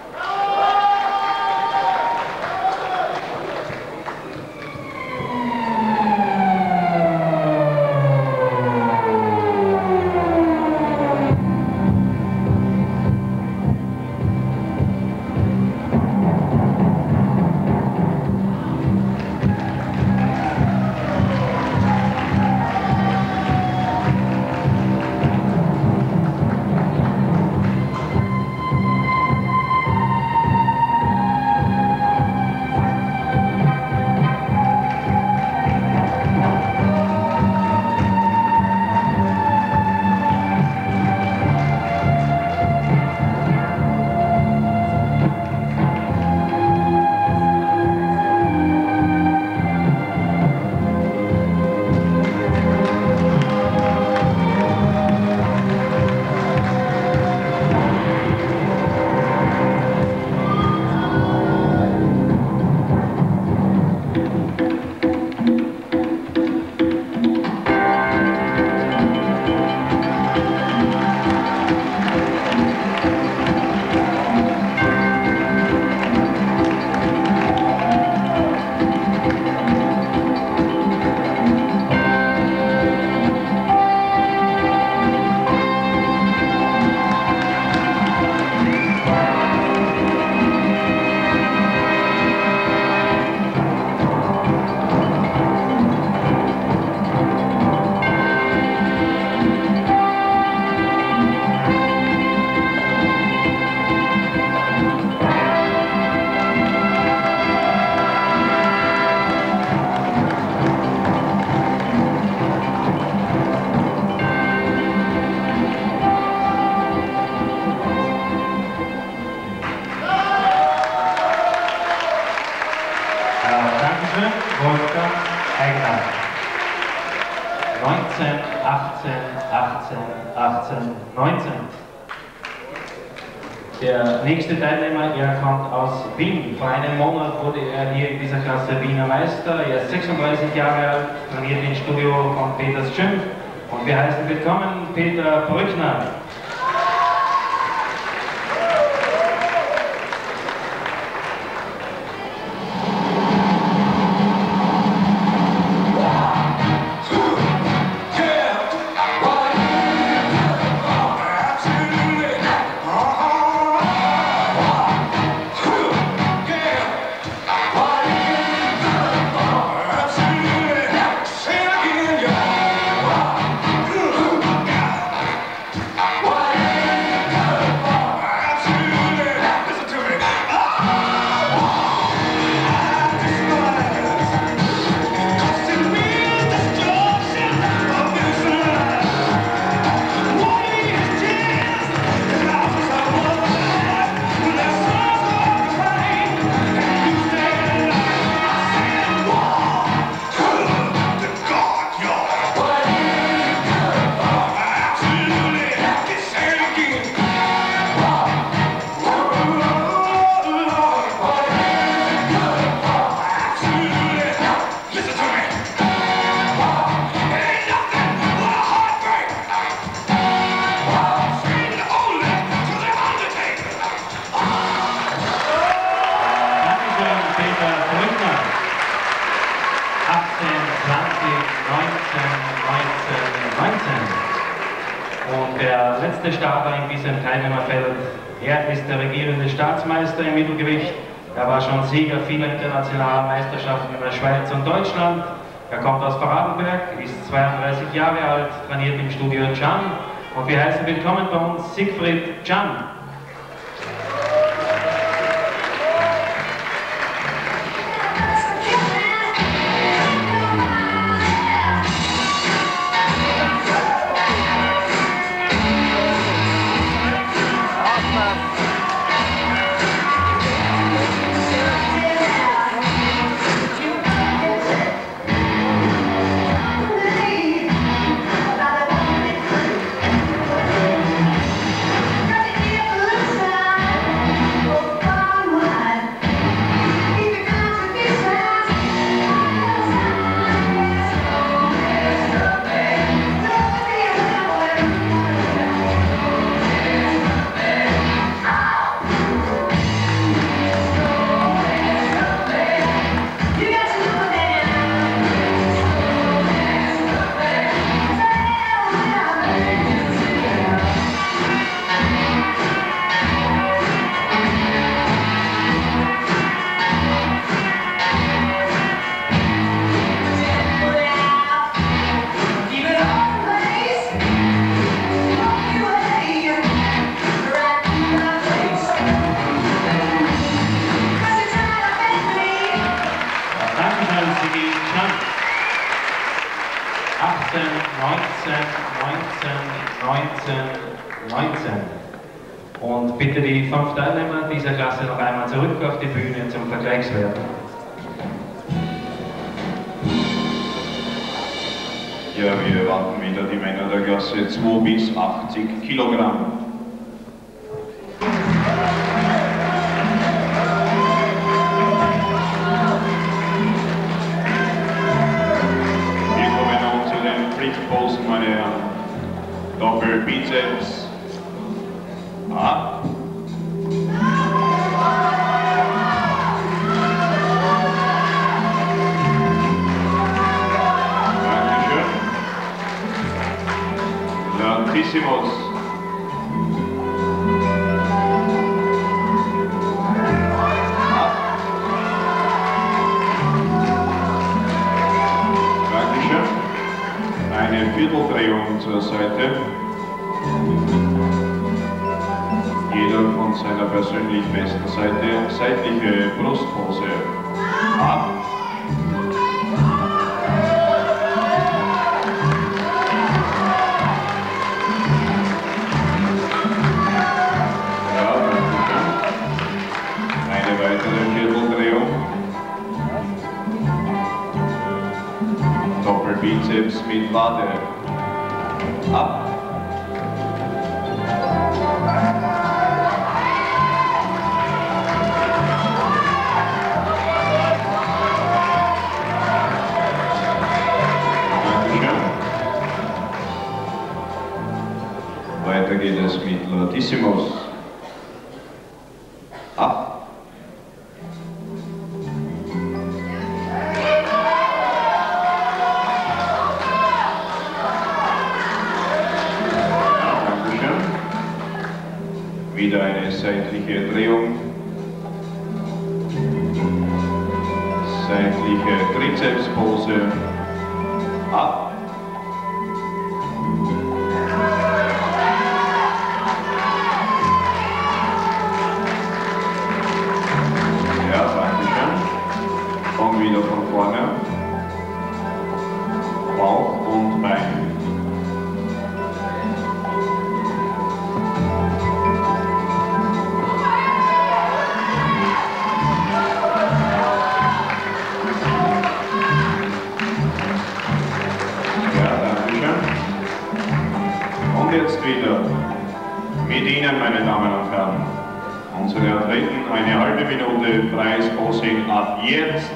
Wolfgang Eigner. neunzehn, achtzehn, achtzehn, achtzehn, neunzehn. Der nächste Teilnehmer, er kommt aus Wien. Vor einem Monat wurde er hier in dieser Klasse Wiener Meister. Er ist sechsunddreißig Jahre alt, trainiert im Studio von Peters Gym. Und wir heißen willkommen Peter Brückner. Und der letzte Starter in diesem Teilnehmerfeld, er ist der regierende Staatsmeister im Mittelgewicht. Er war schon Sieger vieler internationaler Meisterschaften in der Schweiz und Deutschland. Er kommt aus Vorarlberg, ist zweiunddreißig Jahre alt, trainiert im Studio Can. Und wir heißen willkommen bei uns Siegfried Can. Yeah. achtzehn, neunzehn, neunzehn, neunzehn, neunzehn. Und bitte die fünf Teilnehmer dieser Klasse noch einmal zurück auf die Bühne zum Vergleichswert. Ja, wir erwarten wieder die Männer der Klasse zwei bis achtzig Kilogramm. Wir kommen nun zu den Pflichtposen, meine Herren. Doppelbizeps. Ab. Lantissimos. Ab. Dankeschön. Eine Vierteldrehung zur Seite. Jeder von seiner persönlich besten Seite. Seitliche Brustpose. Ab. Doppelbizeps mit Wade. Ab. Dankeschön. Weiter geht es mit Lantissimos. Ab. Wieder eine seitliche Drehung, seitliche Trizepspose, ab. Ja, danke schön. Und wieder von vorne, Bauch und Bein. Jetzt wieder mit Ihnen, meine Damen und Herren, unsere Athleten, eine halbe Minute freies Posing ab jetzt.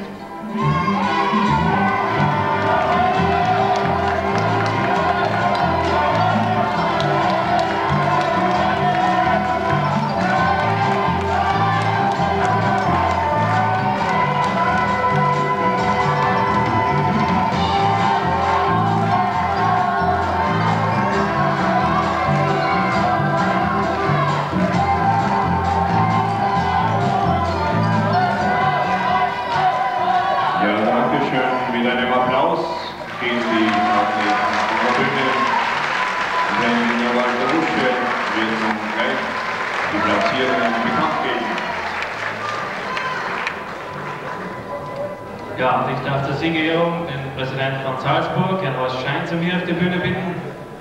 Mit einem Applaus gehen die Athleten von der Bühne. Denn Walter Rusche wird nun gleich die Platzierungen bekannt geben. Ja, und ich darf zur Siegerehrung den Präsidenten von Salzburg, Herrn Horst Schein, zu mir auf die Bühne bitten.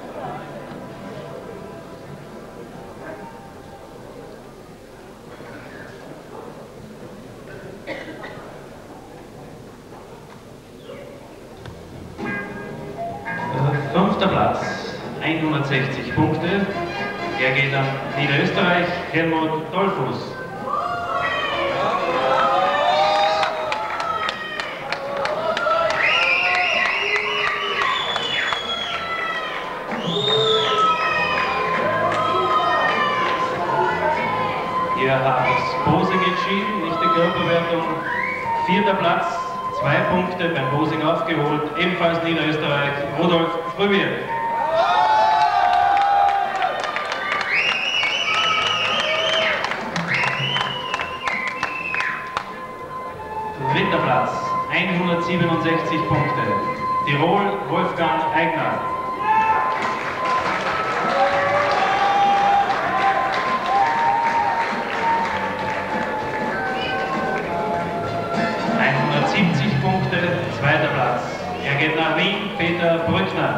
Fünfter Platz, hundertsechzig Punkte. Er geht an Niederösterreich, Helmut Dollfuß. Hier hat das Posing entschieden, nicht die Körperwertung. Vierter Platz, zwei Punkte beim Posing aufgeholt, ebenfalls Niederösterreich, Rudolf Frühwirt. Dritter Platz, hundertsiebenundsechzig Punkte, Tirol, Wolfgang Eigner. hundertsiebzig Punkte, zweiter Platz. Er geht nach Wien Peter Brückner.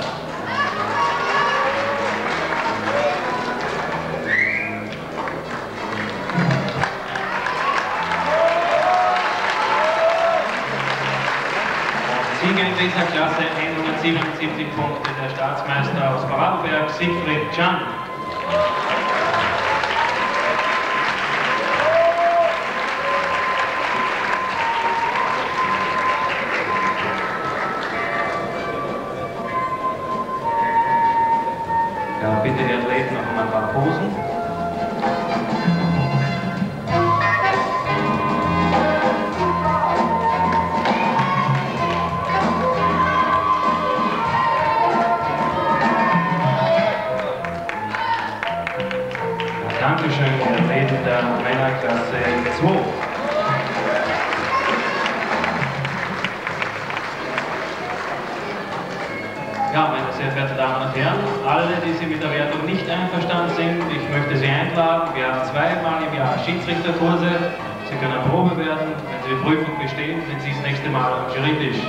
Sieger in dieser Klasse hundertsiebenundsiebzig Punkte, der Staatsmeister aus Vorarlberg, Siegfried Can. Ja, bitte die Athleten noch um ein paar Posen. Dankeschön, die Athleten der Männerklasse zwei. Ja, meine sehr verehrten Damen und Herren, alle, die Sie mit der Wertung nicht einverstanden sind, ich möchte Sie einladen. Wir haben zweimal im Jahr Schiedsrichterkurse. Sie können Probe werden. Wenn Sie die Prüfung bestehen, sind Sie das nächste Mal am Jurytisch.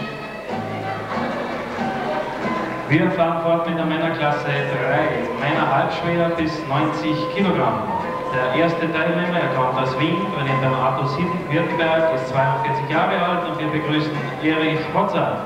Wir fahren fort mit der Männerklasse drei, Männer halbschwer bis neunzig Kilogramm. Der erste Teilnehmer, er kommt aus Wien, trainiert beim Artus Württemberg, ist zweiundvierzig Jahre alt und wir begrüßen Erich Hotzer.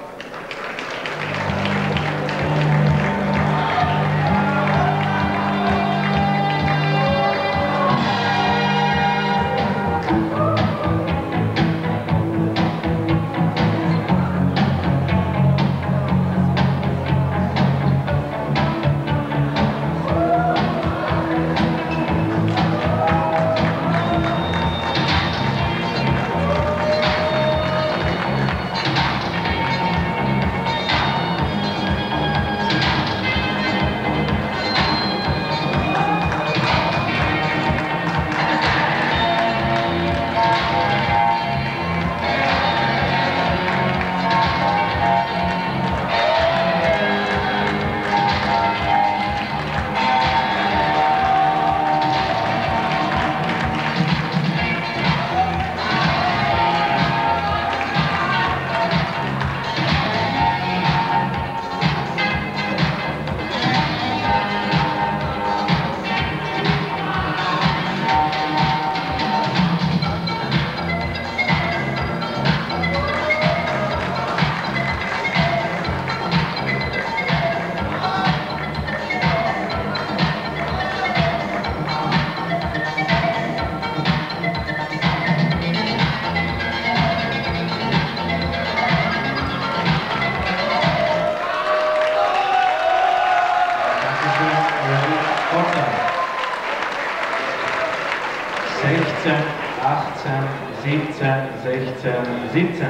sechzehn, achtzehn, siebzehn, sechzehn, siebzehn.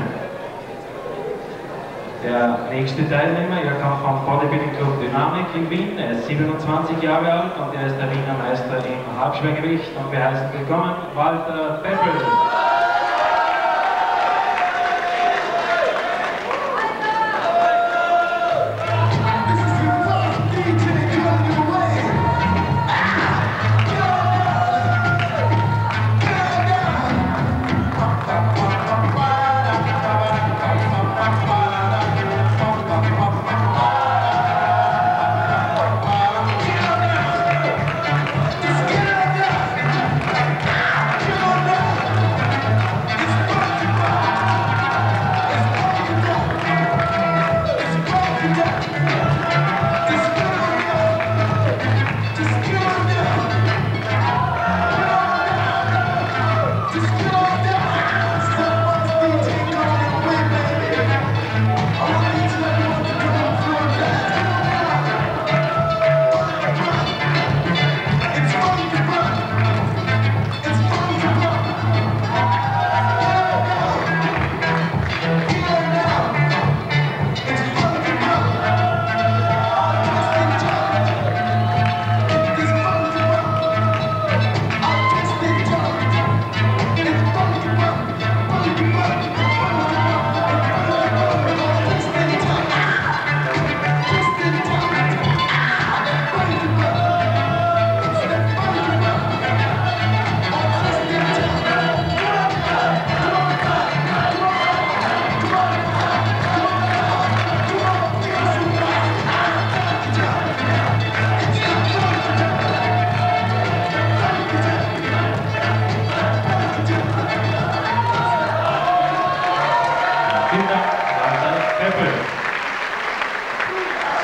Der nächste Teilnehmer, er kommt vom Bodybuilding Club Dynamik in Wien, er ist siebenundzwanzig Jahre alt und er ist der Wiener Meister im Halbschwergewicht und wir heißen willkommen Walter Peppel.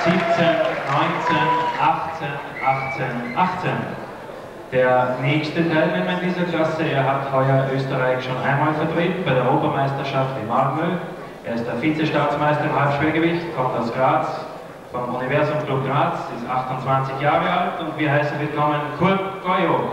siebzehn, neunzehn, achtzehn, achtzehn, achtzehn. Der nächste Teilnehmer in dieser Klasse, er hat heuer Österreich schon einmal vertreten bei der Europameisterschaft in Malmö. Er ist der Vizestaatsmeister im Halbschwergewicht, kommt aus Graz, vom Universum Club Graz, ist achtundzwanzig Jahre alt und wir heißen willkommen Kurt Goyo.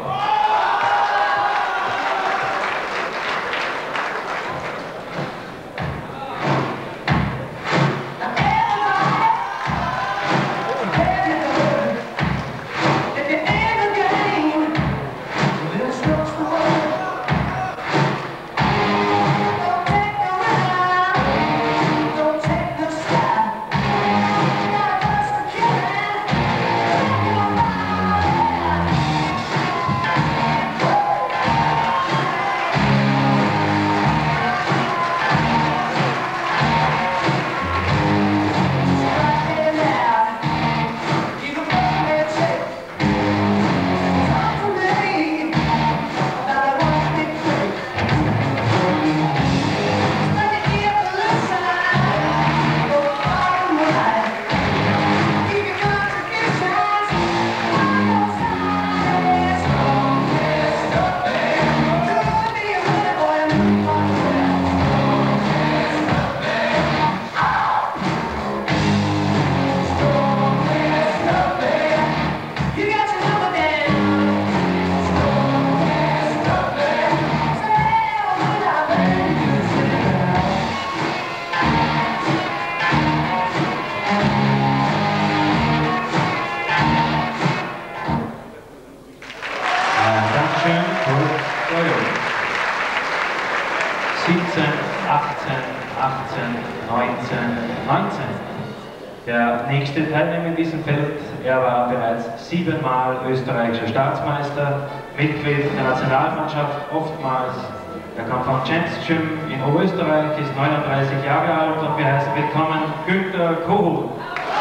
siebzehn, achtzehn, achtzehn, neunzehn, neunzehn. Der nächste Teilnehmer in diesem Feld, er war bereits siebenmal österreichischer Staatsmeister, Mitglied der Nationalmannschaft, oftmals, er kommt von Gym in Oberösterreich, ist neununddreißig Jahre alt und wir heißen willkommen Günther Kohut.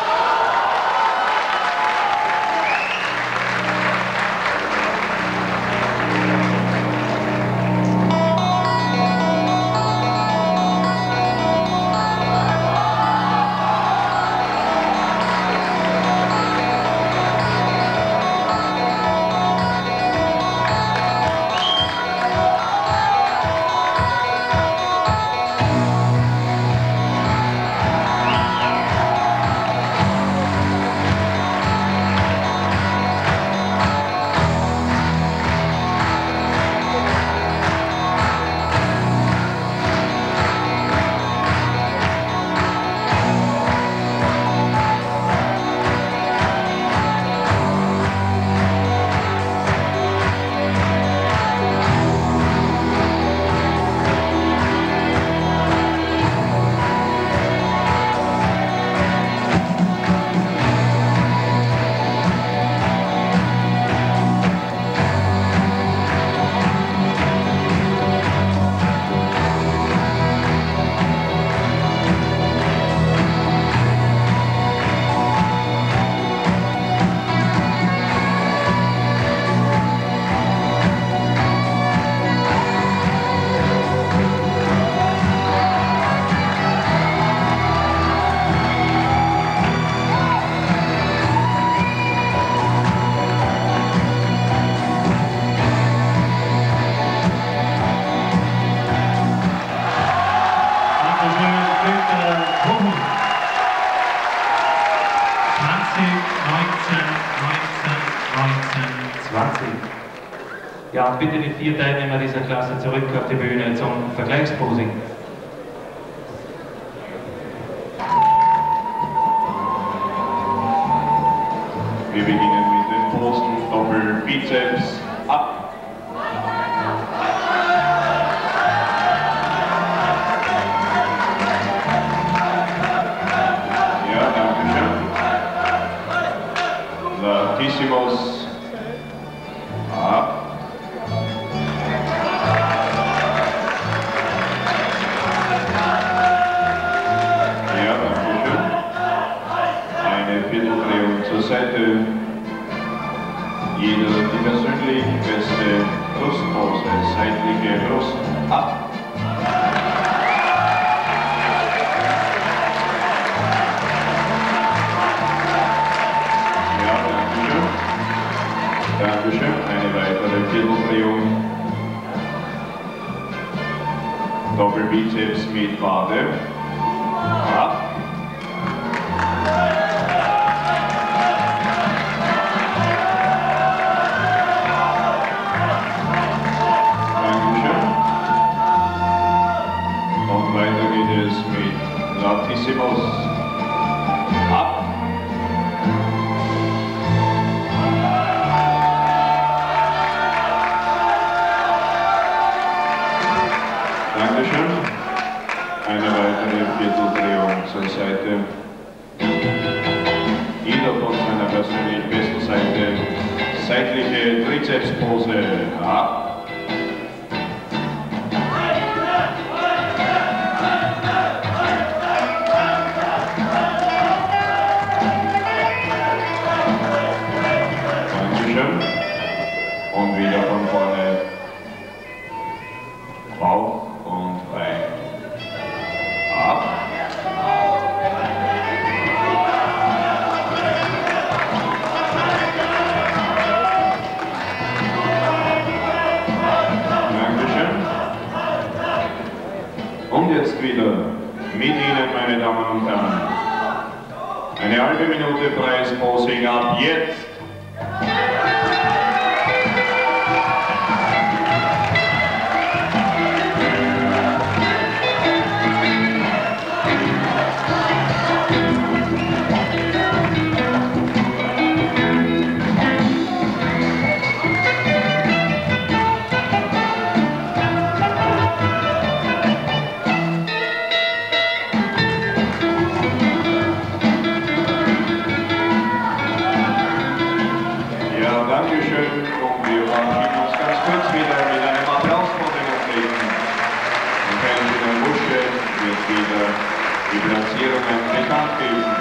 Ja, und bitte die vier Teilnehmer dieser Klasse zurück auf die Bühne zum Vergleichsposing. Wir beginnen mit den Posen Doppel-Bizeps ab. Ja, danke schön. Latissimos ab. Zur Seite, jeder die persönlich beste Brustpose, seitliche Brust ab. Dankeschön. Eine weitere Vierteldrehung. Doppelbizeps mit Wade. Ab. Dankeschön. Und weiter geht es mit Latissimus. Ab. Dankeschön. Eine weitere Vierteldrehung zur Seite. Jeder von seiner persönlich besten Seite. Seitliche Trizepspose. Ab. Dankeschön. Und wieder von vorne. Bauch und rein. Ab. Dankeschön. Und jetzt wieder mit Ihnen, meine Damen und Herren. Eine halbe Minute Preisposing ab jetzt. Dankeschön und wir verabschieden uns ganz kurz wieder mit einem Applaus von den Athleten. Und Herr Busche wird wieder die Platzierungen bekannt geben.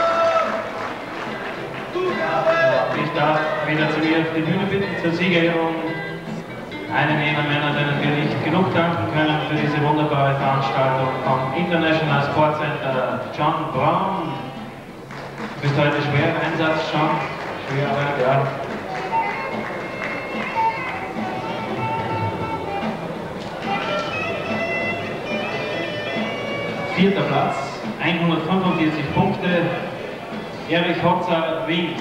Ich darf wieder zu mir auf die Bühne bitten, zur Siegerehrung. Einen jener Männer, denen wir nicht genug danken können für diese wunderbare Veranstaltung vom International Sports Center, John Brown. Du bist heute schwer im Einsatz, John. Schwer, ja. Vierter Platz, hundertfünfundvierzig Punkte, Erich Hotzer, Wien.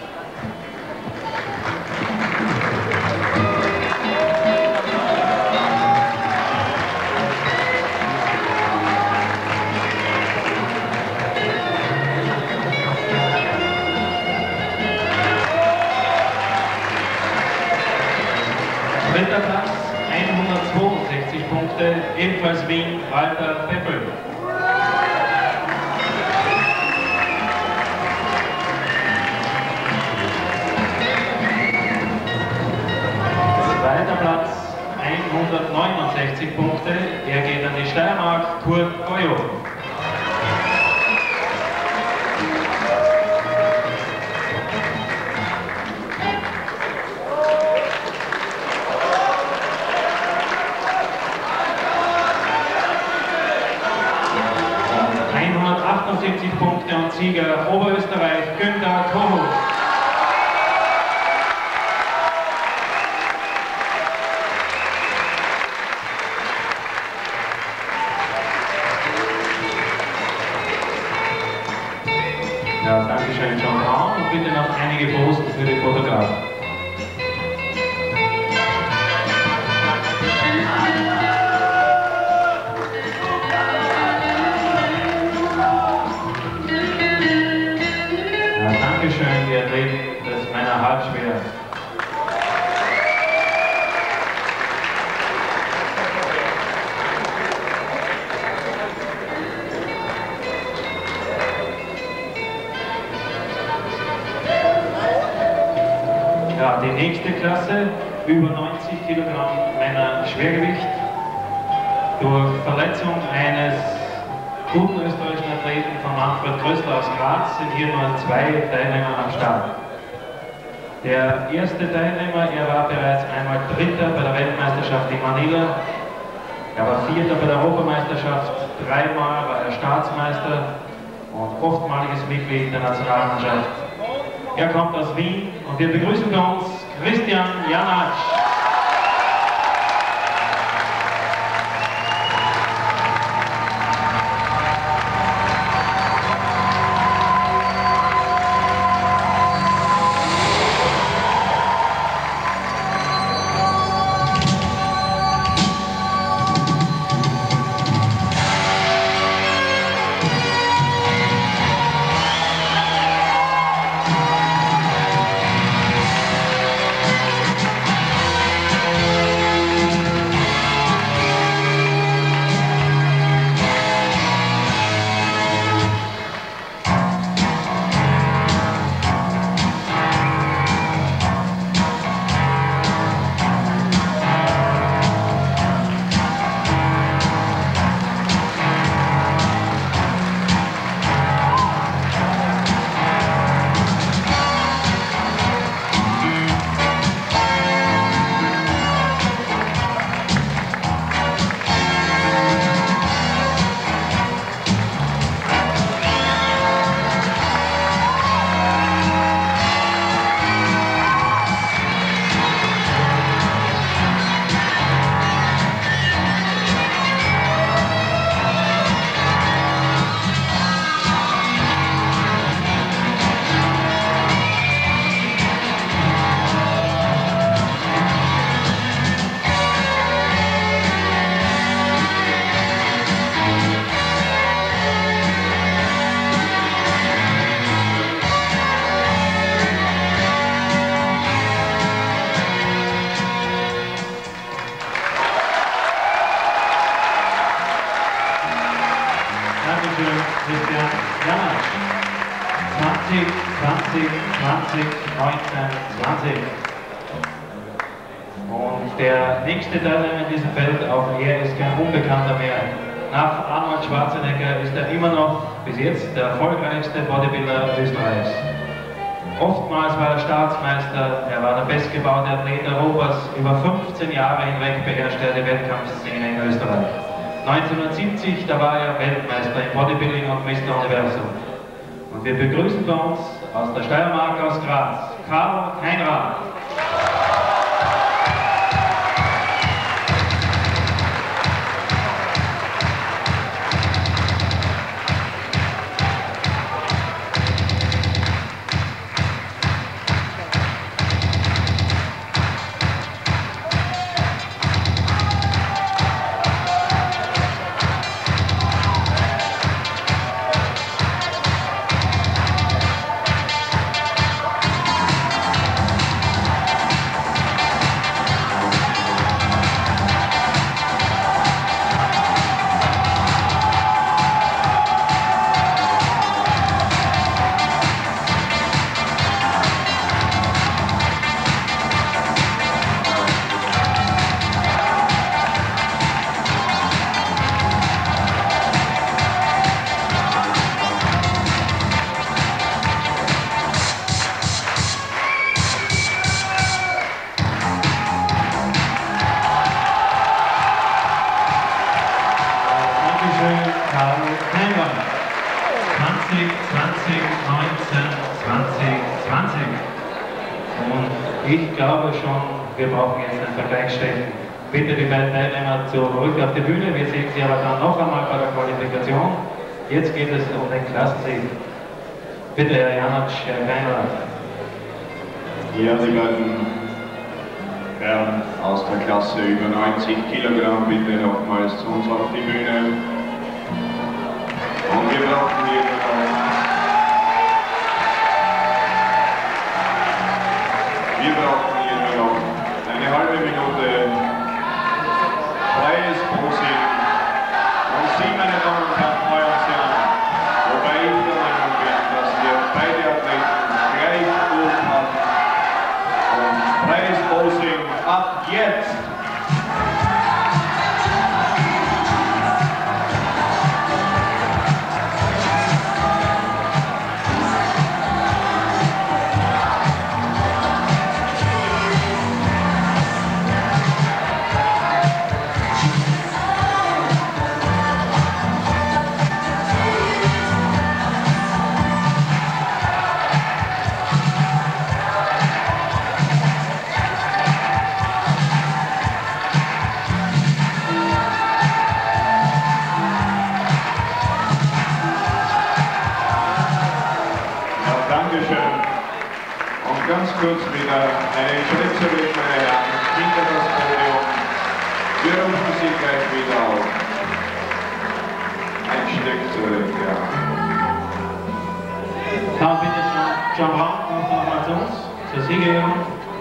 Dritter Platz, hundertzweiundsechzig Punkte, ebenfalls Wien, Walter Peppel. Zweiter Platz, hundertneunundsechzig Punkte, er geht an die Steiermark, Kurt Goyo. hundertachtundsiebzig Punkte und Sieger Oberösterreich, Günther Kohut. Ja, danke schön, John Brown, und bitte noch einige Posten für die Fotografen. Ja, danke schön, die Athleten des Männer Halbschwer. Ja, die nächste Klasse, über neunzig Kilogramm Männer Schwergewicht. Durch Verletzung eines guten österreichischen Athleten von Manfred Größler aus Graz sind hier nur zwei Teilnehmer am Start. Der erste Teilnehmer, er war bereits einmal Dritter bei der Weltmeisterschaft in Manila. Er war Vierter bei der Europameisterschaft, dreimal war er Staatsmeister und oftmaliges Mitglied der Nationalmannschaft. Er kommt aus Wien und wir begrüßen bei uns Christian Janatsch. Christian Janatsch. zwanzig, zwanzig, zwanzig, neunzehn, zwanzig. Und der nächste Teilnehmer in diesem Feld, auch er ist kein Unbekannter mehr. Nach Arnold Schwarzenegger ist er immer noch bis jetzt der erfolgreichste Bodybuilder Österreichs. Oftmals war er Staatsmeister, er war der bestgebaute Athlet Europas, über fünfzehn Jahre hinweg beherrschte er die Wettkampfszene in Österreich. neunzehnhundertsiebzig, da war er Weltmeister im Bodybuilding und Mister Universum. Und wir begrüßen bei uns aus der Steiermark, aus Graz, Karl Heinrad. zwanzig, zwanzig, neunzehn, zwanzig, zwanzig. Und ich glaube schon, wir brauchen jetzt einen Vergleich stellen. Bitte die beiden Teilnehmer zurück auf die Bühne. Wir sehen sie aber dann noch einmal bei der Qualifikation. Jetzt geht es um den Klassensieg. Bitte, Herr Janatsch, Herr Heinrad. Ja, die beiden Herren aus der Klasse über neunzig Kilogramm, bitte nochmals zu uns auf die Bühne. Und wir brauchen hier noch, wir brauchen hier nur noch eine halbe Minute freies Posing. Und Sie, meine Damen und Herren, heuern Sie an. Wobei ich der Meinung bin, dass wir beide Athleten gleich gut haben. Und freies Posing ab jetzt! Dankeschön. Und ganz kurz wieder einen Schritt zurück, meine Herren, hinter das Podium. Wir rufen Sie gleich wieder auf. Ein Stück zurück, ja. Dann bitte John Brown, kommt noch mal zu uns, zur Siegerehrung.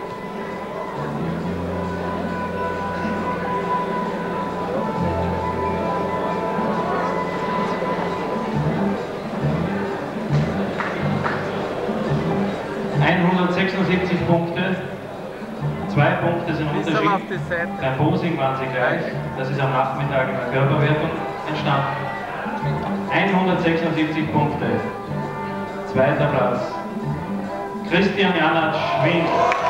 hundertsechsundsiebzig Punkte, zwei Punkte sind Unterschied. Beim Posing waren sie gleich, das ist am Nachmittag in der Körperwertung entstanden. hundertsechsundsiebzig Punkte, zweiter Platz, Christian Janatsch, Wien.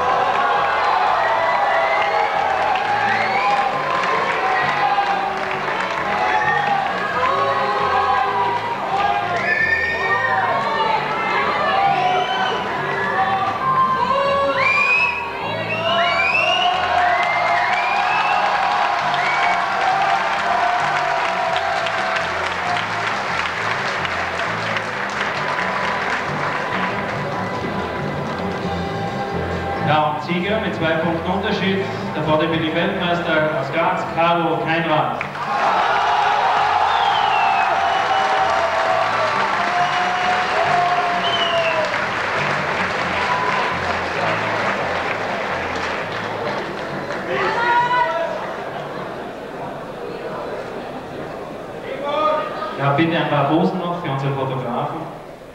Ja, und Sieger mit zwei Punkten Unterschied, der Bodybuilding-Weltmeister aus Graz, Carlo Keinrad. Ja, bitte ein paar Posen noch für unsere Fotografen.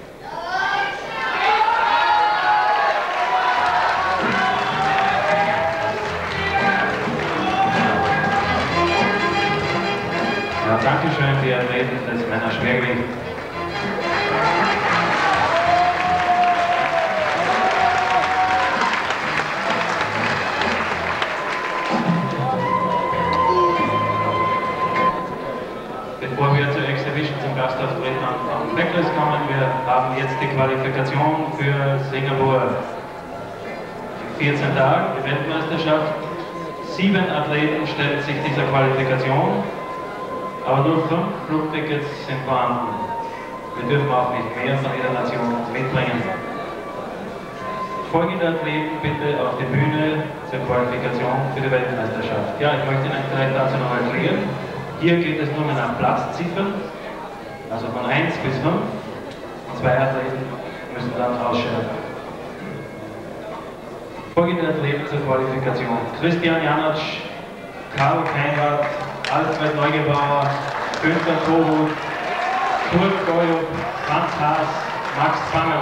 Ja, Dankeschön für Ihr Athleten des Männerschwergewicht. Bevor wir zur Exhibition zum Gastauftritt am Backlist kommen, wir haben jetzt die Qualifikation für Singapur. In vierzehn Tagen, die Weltmeisterschaft. Sieben Athleten stellen sich dieser Qualifikation. Aber nur fünf Flugtickets sind vorhanden. Wir dürfen auch nicht mehr von jeder Nation mitbringen. Folgende Athleten bitte auf die Bühne zur Qualifikation für die Weltmeisterschaft. Ja, ich möchte Ihnen vielleicht dazu noch erklären. Hier geht es nur nach Platzziffern, also von eins bis fünf. Zwei Athleten müssen dann ausscheiden. Folgende Athleten zur Qualifikation: Christian Janatsch, Carlo Keinrad, Alfred Neugebauer, Günther Kohut, Kurt Goyuk, Franz Haas, Max Zangel.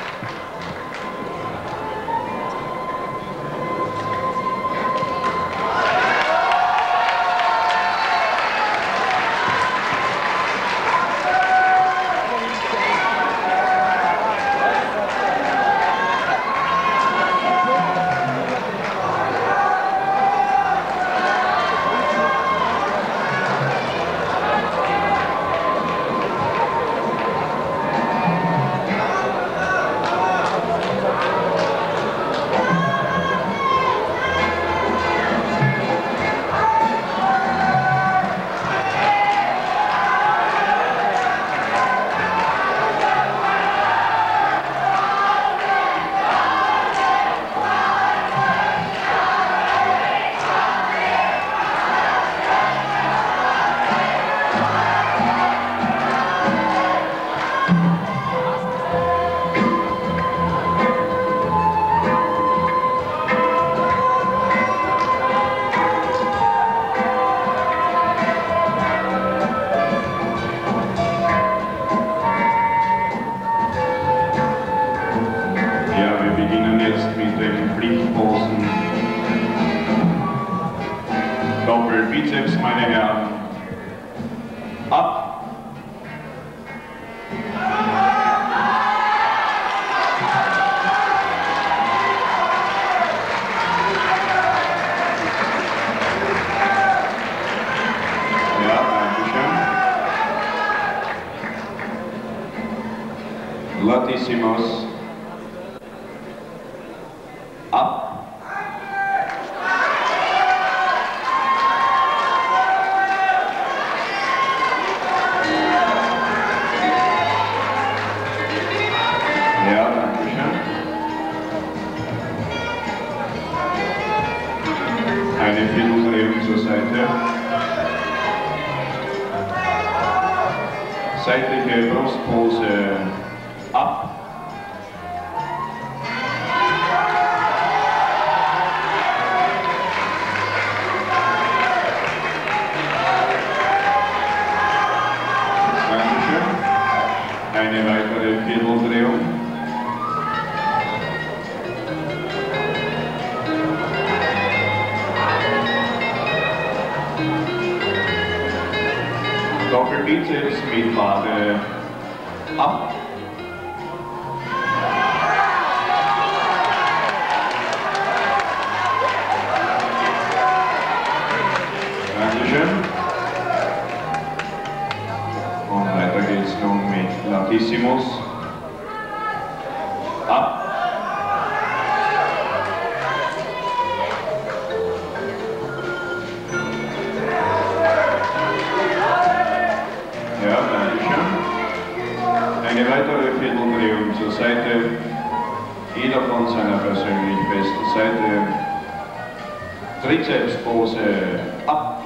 Bizeps, meine Herren. Ab! Ja, danke schön. Latissimos. Ab! Ja, danke schön. eine Vierteldrehung zur Seite. Seitliche Brustpose ab. Dankeschön. Eine weitere Vierteldrehung. Doppelbizeps mit Wade ab. Dankeschön. Und weiter geht's nun mit Latissimus ab. Eine weitere Vierteldrehung zur Seite, jeder von seiner persönlich besten Seite. Trizepspose ab.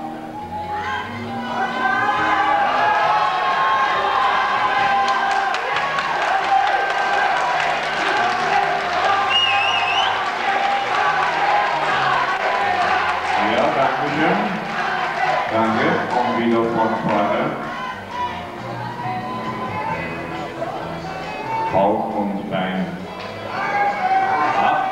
Ja, danke schön. Danke. Und wieder von vorne. Bauch und Bein ab.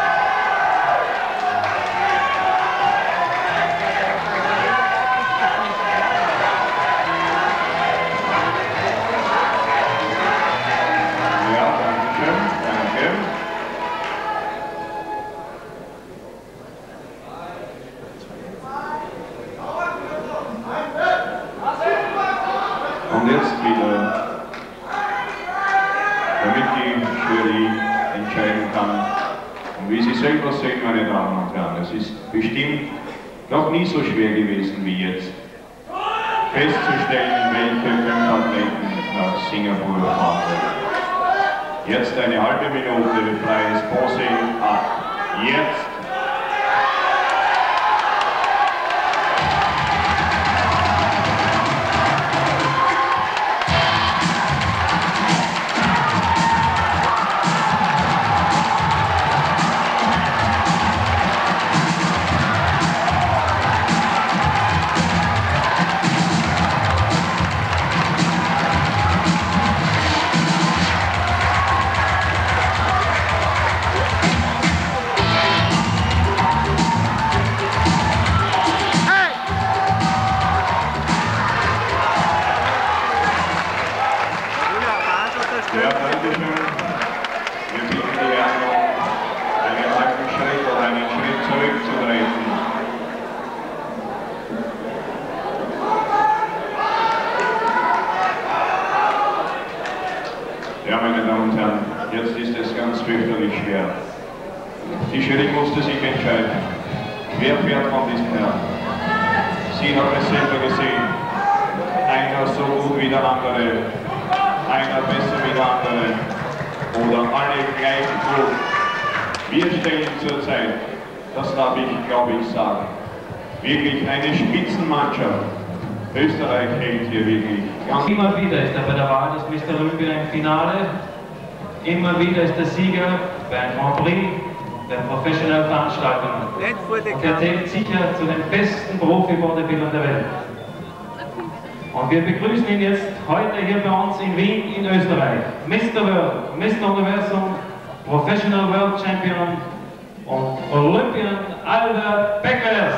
Ja, danke schön, danke. Und jetzt wieder, damit die Jury entscheiden kann. Und wie Sie selber sehen, meine Damen und Herren, es ist bestimmt noch nie so schwer gewesen wie jetzt, festzustellen, welche fünf Athleten nach Singapur fahren. Jetzt eine halbe Minute freies Posing ab. Jetzt! Ja, danke schön. Wir bitten die Herren noch, einen halben Schritt oder einen Schritt zurückzutreten. Ja, meine Damen und Herren, jetzt ist es ganz fürchterlich schwer. Die Jury musste sich entscheiden. Wer fährt von diesem Herrn? Sie haben es selber gesehen. Einer so gut wie der andere. Einer besser wie der andere oder alle gleich gut. Wir stellen zurzeit, das darf ich glaube ich sagen, wirklich eine Spitzenmannschaft. Österreich hält hier wirklich ganz. Immer wieder ist er bei der Wahl des Mister Olympia im Finale. Immer wieder ist der Sieger beim Grand Prix der professionellen Veranstaltungen. Und er zählt sicher zu den besten Profi-Bodybuildern der Welt. Und wir begrüßen ihn jetzt heute hier bei uns in Wien in Österreich. Mister World, Mister Universum, Professional World Champion und Olympian Albert Beckers.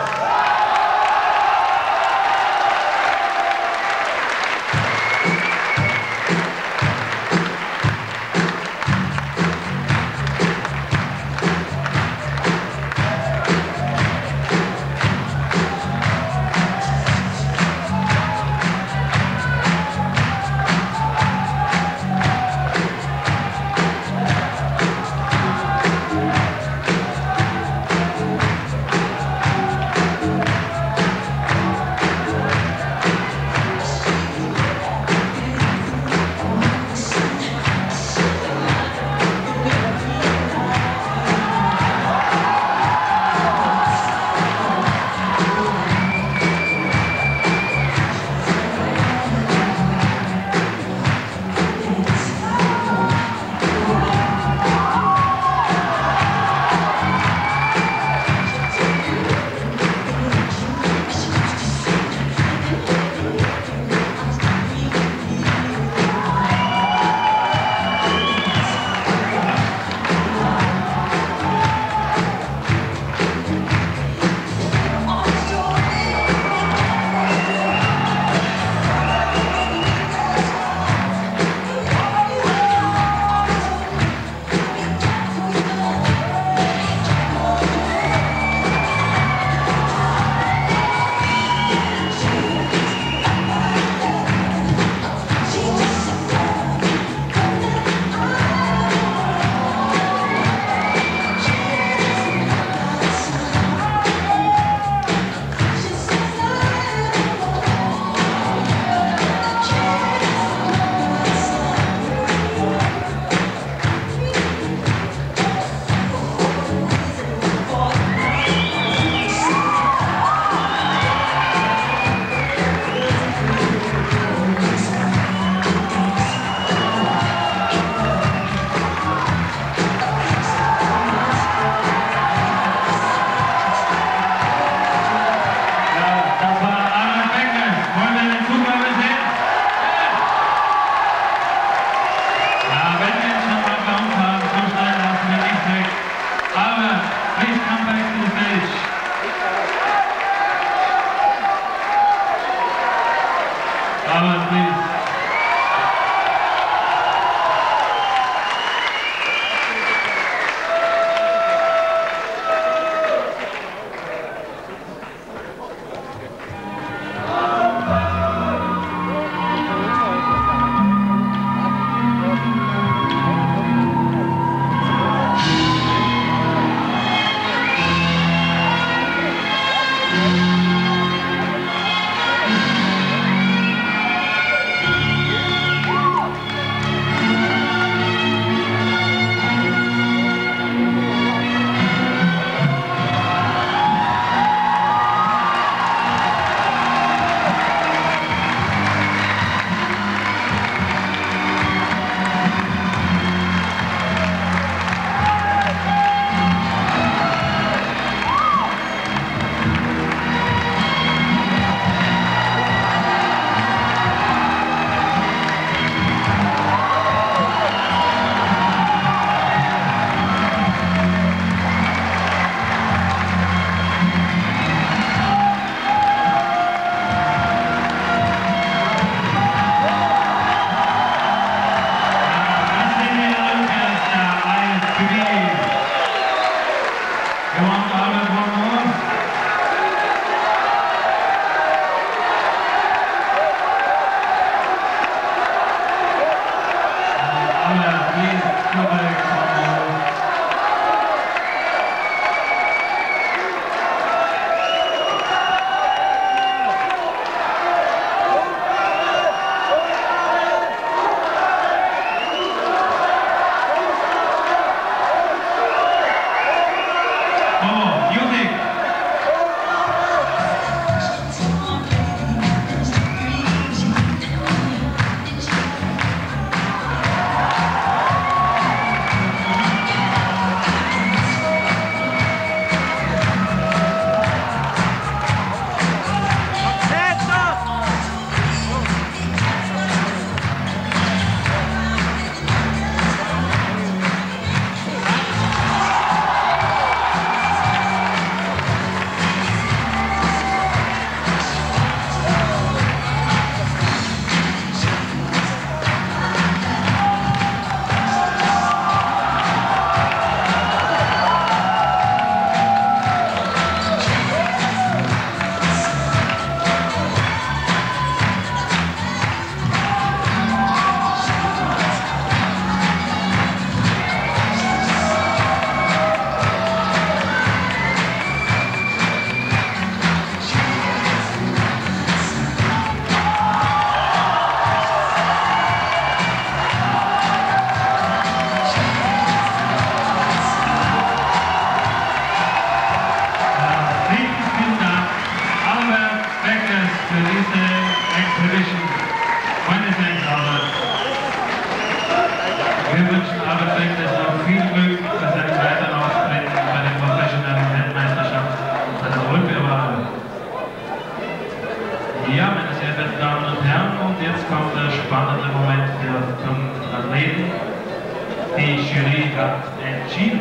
entschieden.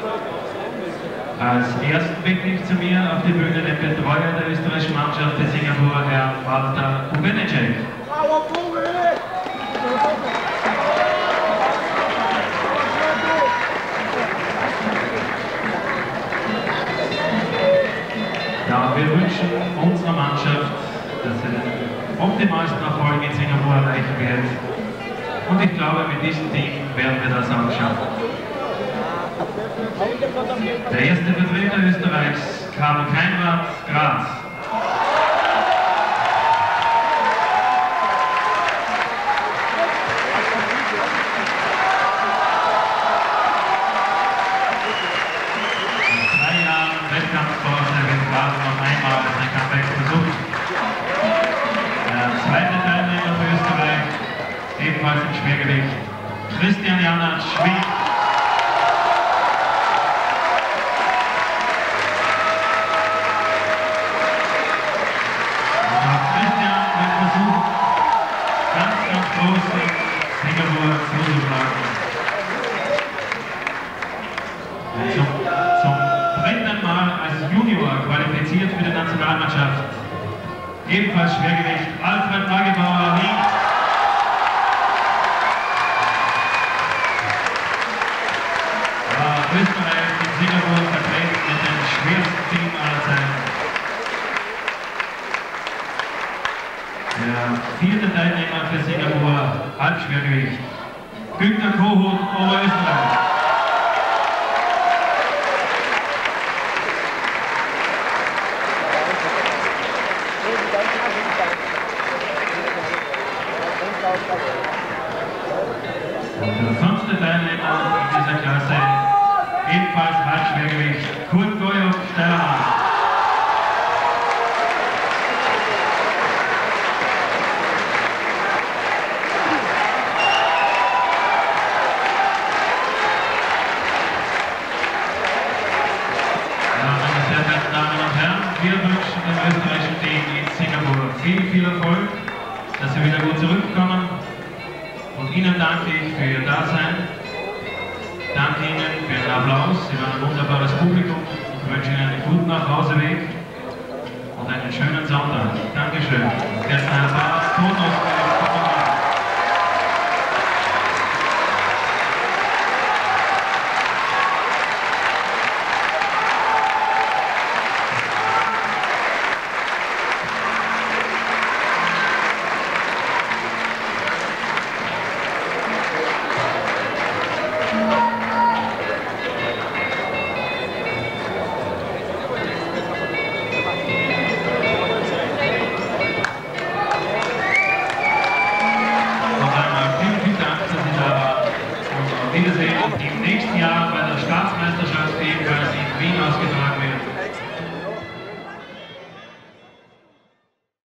Als ersten bitte ich zu mir auf die Bühne den Betreuer der österreichischen Mannschaft für Singapur, Herr Walter Bubenecek. Ja, wir wünschen unserer Mannschaft, dass sie den optimalsten Erfolg in Singapur erreichen wird. Und ich glaube, mit diesem Team werden wir das auch schaffen. Der erste Vertreter Österreichs, Karl Keinrad, Graz. In zwei Jahren Wettkampfpause wird Graz noch einmal sein Comeback versucht. Der zweite Teilnehmer für Österreich, ebenfalls im Schwergewicht, Christian Janatsch, Schweden. Zum, zum dritten Mal als Junior qualifiziert für die Nationalmannschaft. Ebenfalls Schwergewicht Alfred Magebauer, Wien. Ja, Österreich in Singapur vertreten mit dem schwersten Team aller Zeiten. Der vierte Teilnehmer für Singapur, Halbschwergewicht, Günther Kohut, Oberösterreich. Und der fünfte Teilnehmer in dieser Klasse, ebenfalls Halbschwergewicht, Kurt Goyok, Steiermark. Wir wünschen dem österreichischen Team in Singapur viel, viel Erfolg, dass sie wieder gut zurückkommen. Und Ihnen danke ich für Ihr Dasein. Danke Ihnen für den Applaus. Sie waren ein wunderbares Publikum. Ich wünsche Ihnen einen guten Nachhauseweg und einen schönen Sonntag. Dankeschön. Jetzt ein paar Fotos.